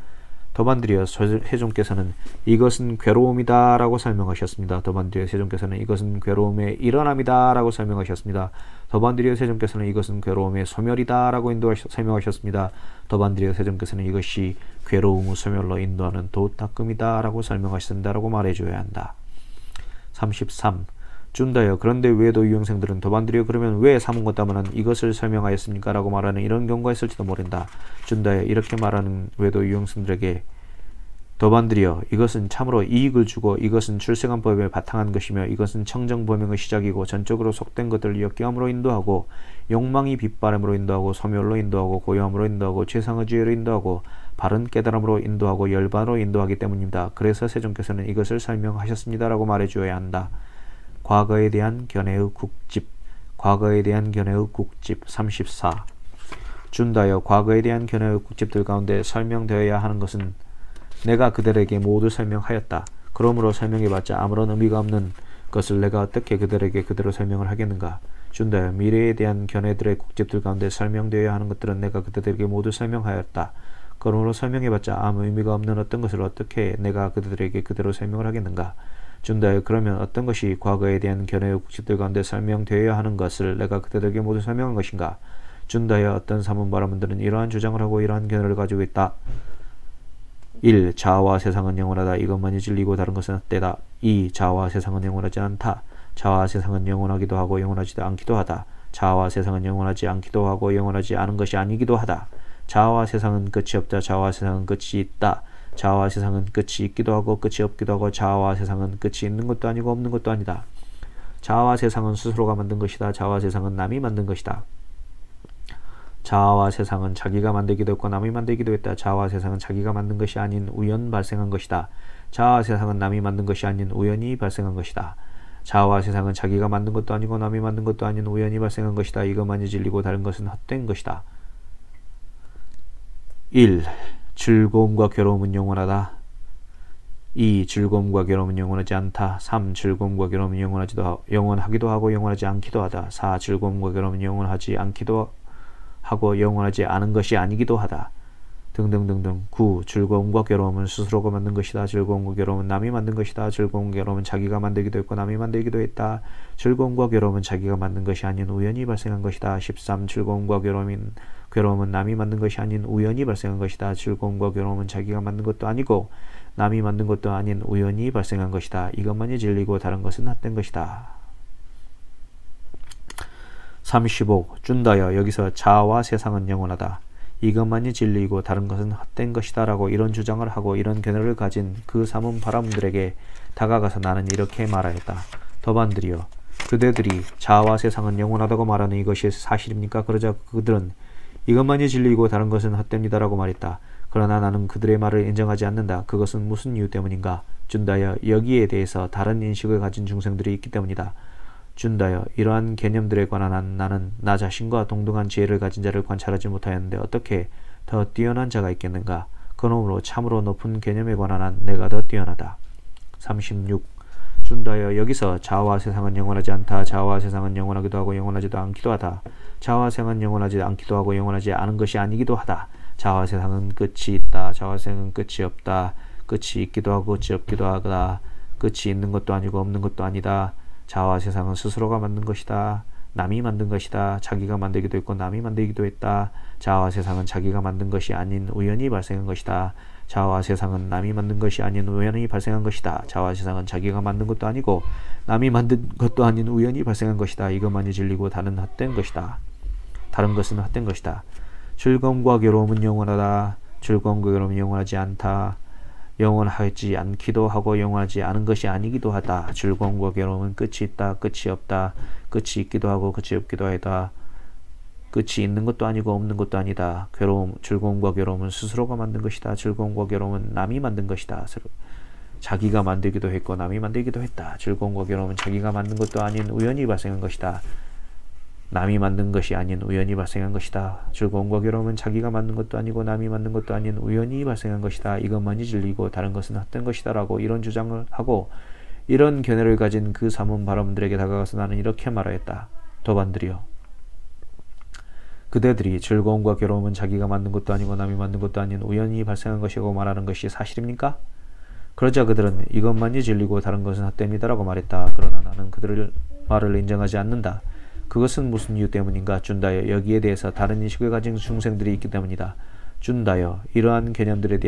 더반드려 세존께서는 이것은 괴로움이다 라고 설명하셨습니다. 더반드려 세존께서는 이것은 괴로움의 일어남이다 라고 설명하셨습니다. 더반드려 세존께서는 이것은 괴로움의 소멸이다 라고 설명하셨습니다. 더반드려 세존께서는 이것이 괴로움 소멸로 인도하는 도닦음이다 라고 설명하셨습니다 라고 말해줘야 한다. 33. 준다여 그런데 왜 도유형생들은 더반드려 그러면 왜 사문고따문은 이것을 설명하였습니까? 라고 말하는 이런 경우가 있을지도 모른다. 준다여 이렇게 말하는 외도 유형생들에게 더반드려 이것은 참으로 이익을 주고 이것은 출생한 법에 바탕한 것이며 이것은 청정범행의 시작이고 전적으로 속된 것들을 역경함으로 인도하고 욕망이 빗바람으로 인도하고 소멸로 인도하고 고요함으로 인도하고 최상의 지혜로 인도하고 바른 깨달음으로 인도하고 열반으로 인도하기 때문입니다. 그래서 세존께서는 이것을 설명하셨습니다 라고 말해주어야 한다. 과거에 대한 견해의 국집, 과거에 대한 견해의 국집 34. 준다여 과거에 대한 견해의 국집들 가운데 설명되어야 하는 것은 내가 그들에게 모두 설명하였다. 그러므로 설명해봤자 아무런 의미가 없는 것을 내가 어떻게 그들에게 그대로 설명을 하겠는가. 준다여 미래에 대한 견해들의 국집들 가운데 설명되어야 하는 것들은 내가 그들에게 모두 설명하였다. 그러므로 설명해봤자 아무 의미가 없는 어떤 것을 어떻게 내가 그들에게 그대로 설명을 하겠는가. 준다여 그러면 어떤 것이 과거에 대한 견해의 국집들 가운데 설명되어야 하는 것을 내가 그들에게 모두 설명한 것인가. 준다여 어떤 사문바라문들은 이러한 주장을 하고 이러한 견해를 가지고 있다. 1. 자아와 세상은 영원하다. 이것만이 진리고 다른 것은 헛되다. 2. 자아와 세상은 영원하지 않다. 자아와 세상은 영원하기도 하고 영원하지도 않기도 하다. 자아와 세상은 영원하지 않기도 하고 영원하지 않은 것이 아니기도 하다. 자아와 세상은 끝이 없다. 자아와 세상은 끝이 있다. 자아와 세상은 끝이 있기도 하고 끝이 없기도 하고 자아와 세상은 끝이 있는 것도 아니고 없는 것도 아니다. 자아와 세상은 스스로가 만든 것이다. 자아와 세상은 남이 만든 것이다. 자아와 세상은 자기가 만들기도 했고 남이 만들기도 했다. 자아와 세상은 자기가 만든 것이 아닌 우연 발생한 것이다. 자아와 세상은 남이 만든 것이 아닌 우연히 발생한 것이다. 자아와 세상은 자기가 만든 것도 아니고 남이 만든 것도 아닌 우연히 발생한 것이다. 이것만이 진리고 다른 것은 헛된 것이다. 1. 즐거움과 괴로움은 영원하다. 2. 즐거움과 괴로움은 영원하지 않다. 3. 즐거움과 괴로움은 영원하기도 하고 영원하지 않기도 하다. 4. 즐거움과 괴로움은 영원하지 않기도 하고 영원하지 않은 것이 아니기도 하다. 등등등등. 9. 즐거움과 괴로움은 스스로가 만든 것이다. 즐거움과 괴로움은 남이 만든 것이다. 즐거움과 괴로움은 자기가 만들기도 했고 남이 만들기도 했다. 즐거움과 괴로움은 자기가 만든 것이 아닌 우연히 발생한 것이다. 13. 즐거움과 괴로움은 남이 만든 것이 아닌 우연히 발생한 것이다. 즐거움과 괴로움은 자기가 만든 것도 아니고 남이 만든 것도 아닌 우연히 발생한 것이다. 이것만이 진리고 다른 것은 헛된 것이다. 35. 준다여 여기서 자아와 세상은 영원하다. 이것만이 진리이고 다른 것은 헛된 것이다 라고 이런 주장을 하고 이런 견해를 가진 그 사문 바라문들에게 다가가서 나는 이렇게 말하였다. 더반드리여 그대들이 자아와 세상은 영원하다고 말하는 이것이 사실입니까? 그러자 그들은 이것만이 진리이고 다른 것은 헛됩니다 라고 말했다. 그러나 나는 그들의 말을 인정하지 않는다. 그것은 무슨 이유 때문인가? 준다여 여기에 대해서 다른 인식을 가진 중생들이 있기 때문이다. 준다여 이러한 개념들에 관한 나는 나 자신과 동등한 지혜를 가진 자를 관찰하지 못하였는데 어떻게 더 뛰어난 자가 있겠는가? 그러므로 참으로 높은 개념에 관한 한 내가 더 뛰어나다. 36. 준다여 여기서 자아와 세상은 영원하지 않다. 자아와 세상은 영원하기도 하고 영원하지도 않기도 하다. 자아와 세상은 영원하지 않기도 하고 영원하지 않은 것이 아니기도 하다. 자아와 세상은 끝이 있다. 자아와 세상은 끝이 없다. 끝이 있기도 하고 끝이 없기도 하다. 끝이 있는 것도 아니고 없는 것도 아니다. 자아와 세상은 스스로가 만든 것이다. 남이 만든 것이다. 자기가 만들기도 했고 남이 만들기도 했다. 자아와 세상은 자기가 만든 것이 아닌 우연히 발생한 것이다. 자아와 세상은 남이 만든 것이 아닌 우연히 발생한 것이다. 자아와 세상은 자기가 만든 것도 아니고 남이 만든 것도 아닌 우연히 발생한 것이다. 이것만이 진리고 다른 헛된 것이다. 다른 것은 헛된 것이다. 즐거움과 괴로움은 영원하다. 즐거움과 괴로움은 영원하지 않다. 영원하지 않기도 하고 영원하지 않은 것이 아니기도 하다. 즐거움과 괴로움은 끝이 있다. 끝이 없다. 끝이 있기도 하고 끝이 없기도 하다. 끝이 있는 것도 아니고 없는 것도 아니다. 즐거움과 괴로움은 스스로가 만든 것이다. 즐거움과 괴로움은 남이 만든 것이다. 자기가 만들기도 했고 남이 만들기도 했다. 즐거움과 괴로움은 자기가 만든 것도 아닌 우연히 발생한 것이다. 남이 만든 것이 아닌 우연히 발생한 것이다. 즐거움과 괴로움은 자기가 만든 것도 아니고 남이 만든 것도 아닌 우연히 발생한 것이다. 이것만이 진리고 다른 것은 헛된 것이다 라고 이런 주장을 하고 이런 견해를 가진 그 사문 바라문들에게 다가가서 나는 이렇게 말하였다. 더반드리여 그대들이 즐거움과 괴로움은 자기가 만든 것도 아니고 남이 만든 것도 아닌 우연히 발생한 것이라고 말하는 것이 사실입니까? 그러자 그들은 이것만이 진리고 다른 것은 헛됨이다라고 말했다. 그러나 나는 그들의 말을 인정하지 않는다. 그것은 무슨 이유 때문인가? 준다여 여기에 대해서 다른 인식을 가진 중생들이 있기 때문이다. 준다여 이러한 개념들에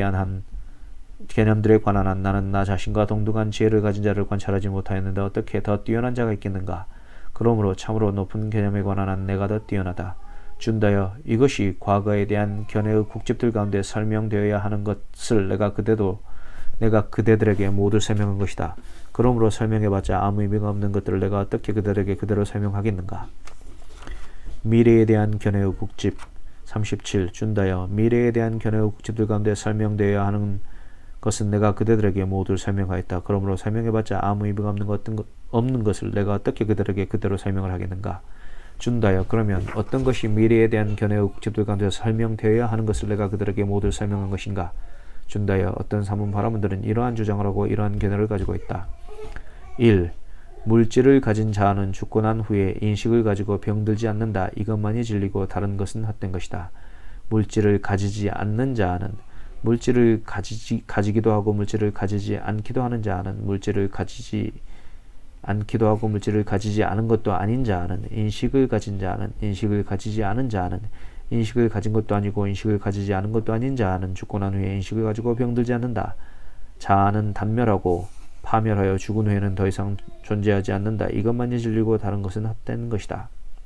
관한 한 나는 나 자신과 동등한 지혜를 가진 자를 관찰하지 못하였는데 어떻게 더 뛰어난 자가 있겠는가? 그러므로 참으로 높은 개념에 관한 한 내가 더 뛰어나다. 준다여 이것이 과거에 대한 견해의 국집들 가운데 설명되어야 하는 것을 내가 그대들에게 모두 설명한 것이다. 그러므로 설명해봤자 아무 의미가 없는 것들을 내가 어떻게 그들에게 그대로 설명하겠는가? 미래에 대한 견해의 국집 37. 준다여 미래에 대한 견해의 국집들 가운데 설명되어야 하는 것은 내가 그대들에게 모두 설명하였다. 그러므로 설명해봤자 아무 의미가 없는 것을 내가 어떻게 그들에게 그대로 설명을 하겠는가? 준다여 그러면 어떤 것이 미래에 대한 견해의 국집들 가운데 설명되어야 하는 것을 내가 그들에게 모두 설명한 것인가? 준다여 어떤 사문 바라문들은 이러한 주장을 하고 이러한 견해를 가지고 있다. 1. 물질을 가진 자는 죽고 난 후에 인식을 가지고 병들지 않는다. 이것만이 진리고 다른 것은 헛된 것이다. 물질을 가지지 않는 자는 물질을 가지기도 하고 물질을 가지지 않기도 하는 자는 물질을 가지지 않기도 하고 물질을 가지지 않은 것도 아닌 자는 인식을 가진 자는 인식을 가지지 않은 자는 인식을 가진 것도 아니고 인식을 가지지 않은 것도 아닌 자는 죽고 난 후에 인식을 가지고 병들지 않는다. 자아는 단멸하고 파멸하여 죽은 후에는 더 이상 존재하지 않는다. 이것만이 진리고 다른 것은 헛된 것이다.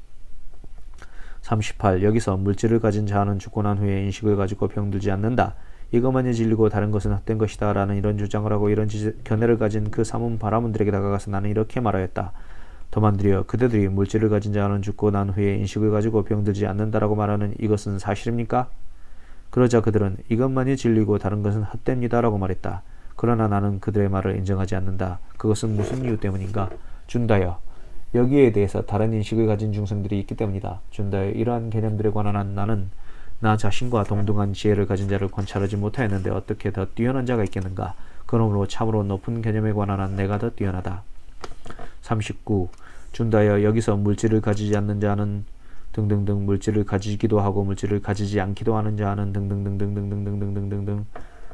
38. 여기서 물질을 가진 자아는 죽고 난 후에 인식을 가지고 병들지 않는다. 이것만이 진리고 다른 것은 헛된 것이다. 라는 이런 주장을 하고 이런 견해를 가진 그 사문 바라문들에게 다가가서 나는 이렇게 말하였다. 더만들여 그대들이 물질을 가진 자는 죽고 난 후에 인식을 가지고 병들지 않는다라고 말하는 이것은 사실입니까? 그러자 그들은 이것만이 진리고 다른 것은 헛됩니다 라고 말했다. 그러나 나는 그들의 말을 인정하지 않는다. 그것은 무슨 이유 때문인가? 준다여 여기에 대해서 다른 인식을 가진 중생들이 있기 때문이다. 준다여 이러한 개념들에 관한 한 나는 나 자신과 동등한 지혜를 가진 자를 관찰하지 못하였는데 어떻게 더 뛰어난 자가 있겠는가? 그러므로 참으로 높은 개념에 관한 한 내가 더 뛰어나다. 39. 준다여 여기서 물질을 가지지 않는 자는 등등등 물질을 가지기도 하고 물질을 가지지 않기도 하는 자는 등등등등등등등등등등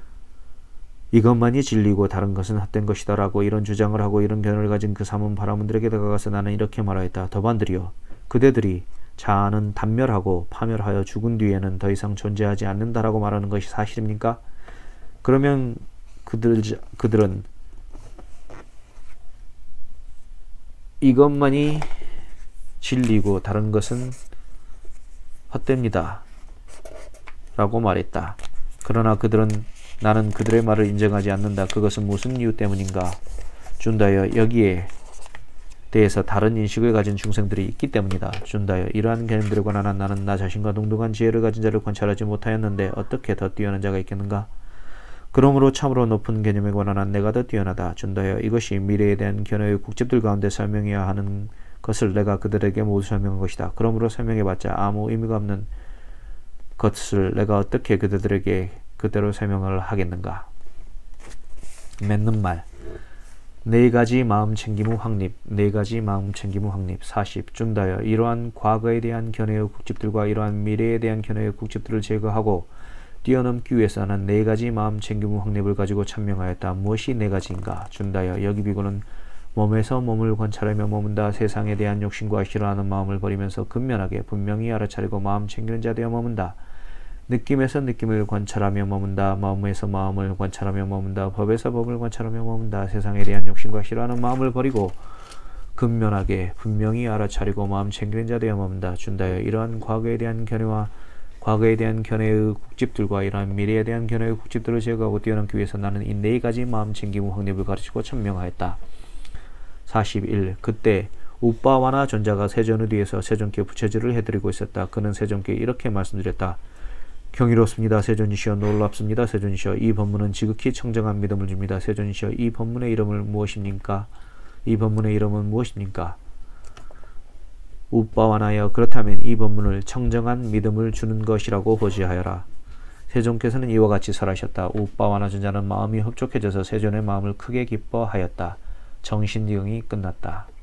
이것만이 진리고 다른 것은 헛된 것이다 라고 이런 주장을 하고 이런 견해를 가진 그 사문 바라문들에게 다가가서 나는 이렇게 말하였다. 더반들이여 그대들이 자아는 단멸하고 파멸하여 죽은 뒤에는 더 이상 존재하지 않는다라고 말하는 것이 사실입니까? 그러면 그들은 이것만이 진리고 다른 것은 헛됩니다 라고 말했다. 그러나 그들은 나는 그들의 말을 인정하지 않는다. 그것은 무슨 이유 때문인가? 준다여 여기에 대해서 다른 인식을 가진 중생들이 있기 때문이다. 준다여 이러한 개념들에 관한 한 나는 나 자신과 동등한 지혜를 가진 자를 관찰하지 못하였는데 어떻게 더 뛰어난 자가 있겠는가? 그러므로 참으로 높은 개념에 관한 한 내가 더 뛰어나다. 준다여 이것이 미래에 대한 견해의 국집들 가운데 설명해야 하는 것을 내가 그들에게 모두 설명한 것이다. 그러므로 설명해봤자 아무 의미가 없는 것을 내가 어떻게 그들에게 그대로 설명을 하겠는가? 맺는 말. 네 가지 마음 챙김 후 확립. 네 가지 마음 챙김 후 확립. 40. 준다여 이러한 과거에 대한 견해의 국집들과 이러한 미래에 대한 견해의 국집들을 제거하고 뛰어넘기 위해서는 네 가지 마음 챙김 후 확립을 가지고 천명하였다. 무엇이 네 가지인가? 준다여 여기 비고는 몸에서 몸을 관찰하며 머문다. 세상에 대한 욕심과 싫어하는 마음을 버리면서 근면하게 분명히 알아차리고 마음 챙기는 자 되어 머문다. 느낌에서 느낌을 관찰하며 머문다. 마음에서 마음을 관찰하며 머문다. 법에서 법을 관찰하며 머문다. 세상에 대한 욕심과 싫어하는 마음을 버리고 근면하게 분명히 알아차리고 마음 챙기는 자 되어 머문다. 준다여 이러한 과거에 대한 견해의 국집들과 이러한 미래에 대한 견해의 국집들을 제거하고 뛰어넘기 위해서 나는 이 네 가지 마음 챙김 후 확립을 가르치고 천명하였다. 41. 그때 우빠와나 존자가 세존의 뒤에서 세존께 부처질을 해드리고 있었다. 그는 세존께 이렇게 말씀드렸다. 경이롭습니다. 세존이시여. 놀랍습니다. 세존이시여. 이 법문은 지극히 청정한 믿음을 줍니다. 세존이시여. 이 법문의 이름은 무엇입니까? 이 법문의 이름은 무엇입니까? 우빠와나여. 그렇다면 이 법문을 청정한 믿음을 주는 것이라고 보지하여라. 세존께서는 이와 같이 설하셨다. 우빠와나 존자는 마음이 흡족해져서 세존의 마음을 크게 기뻐하였다. 정신이응이 끝났다.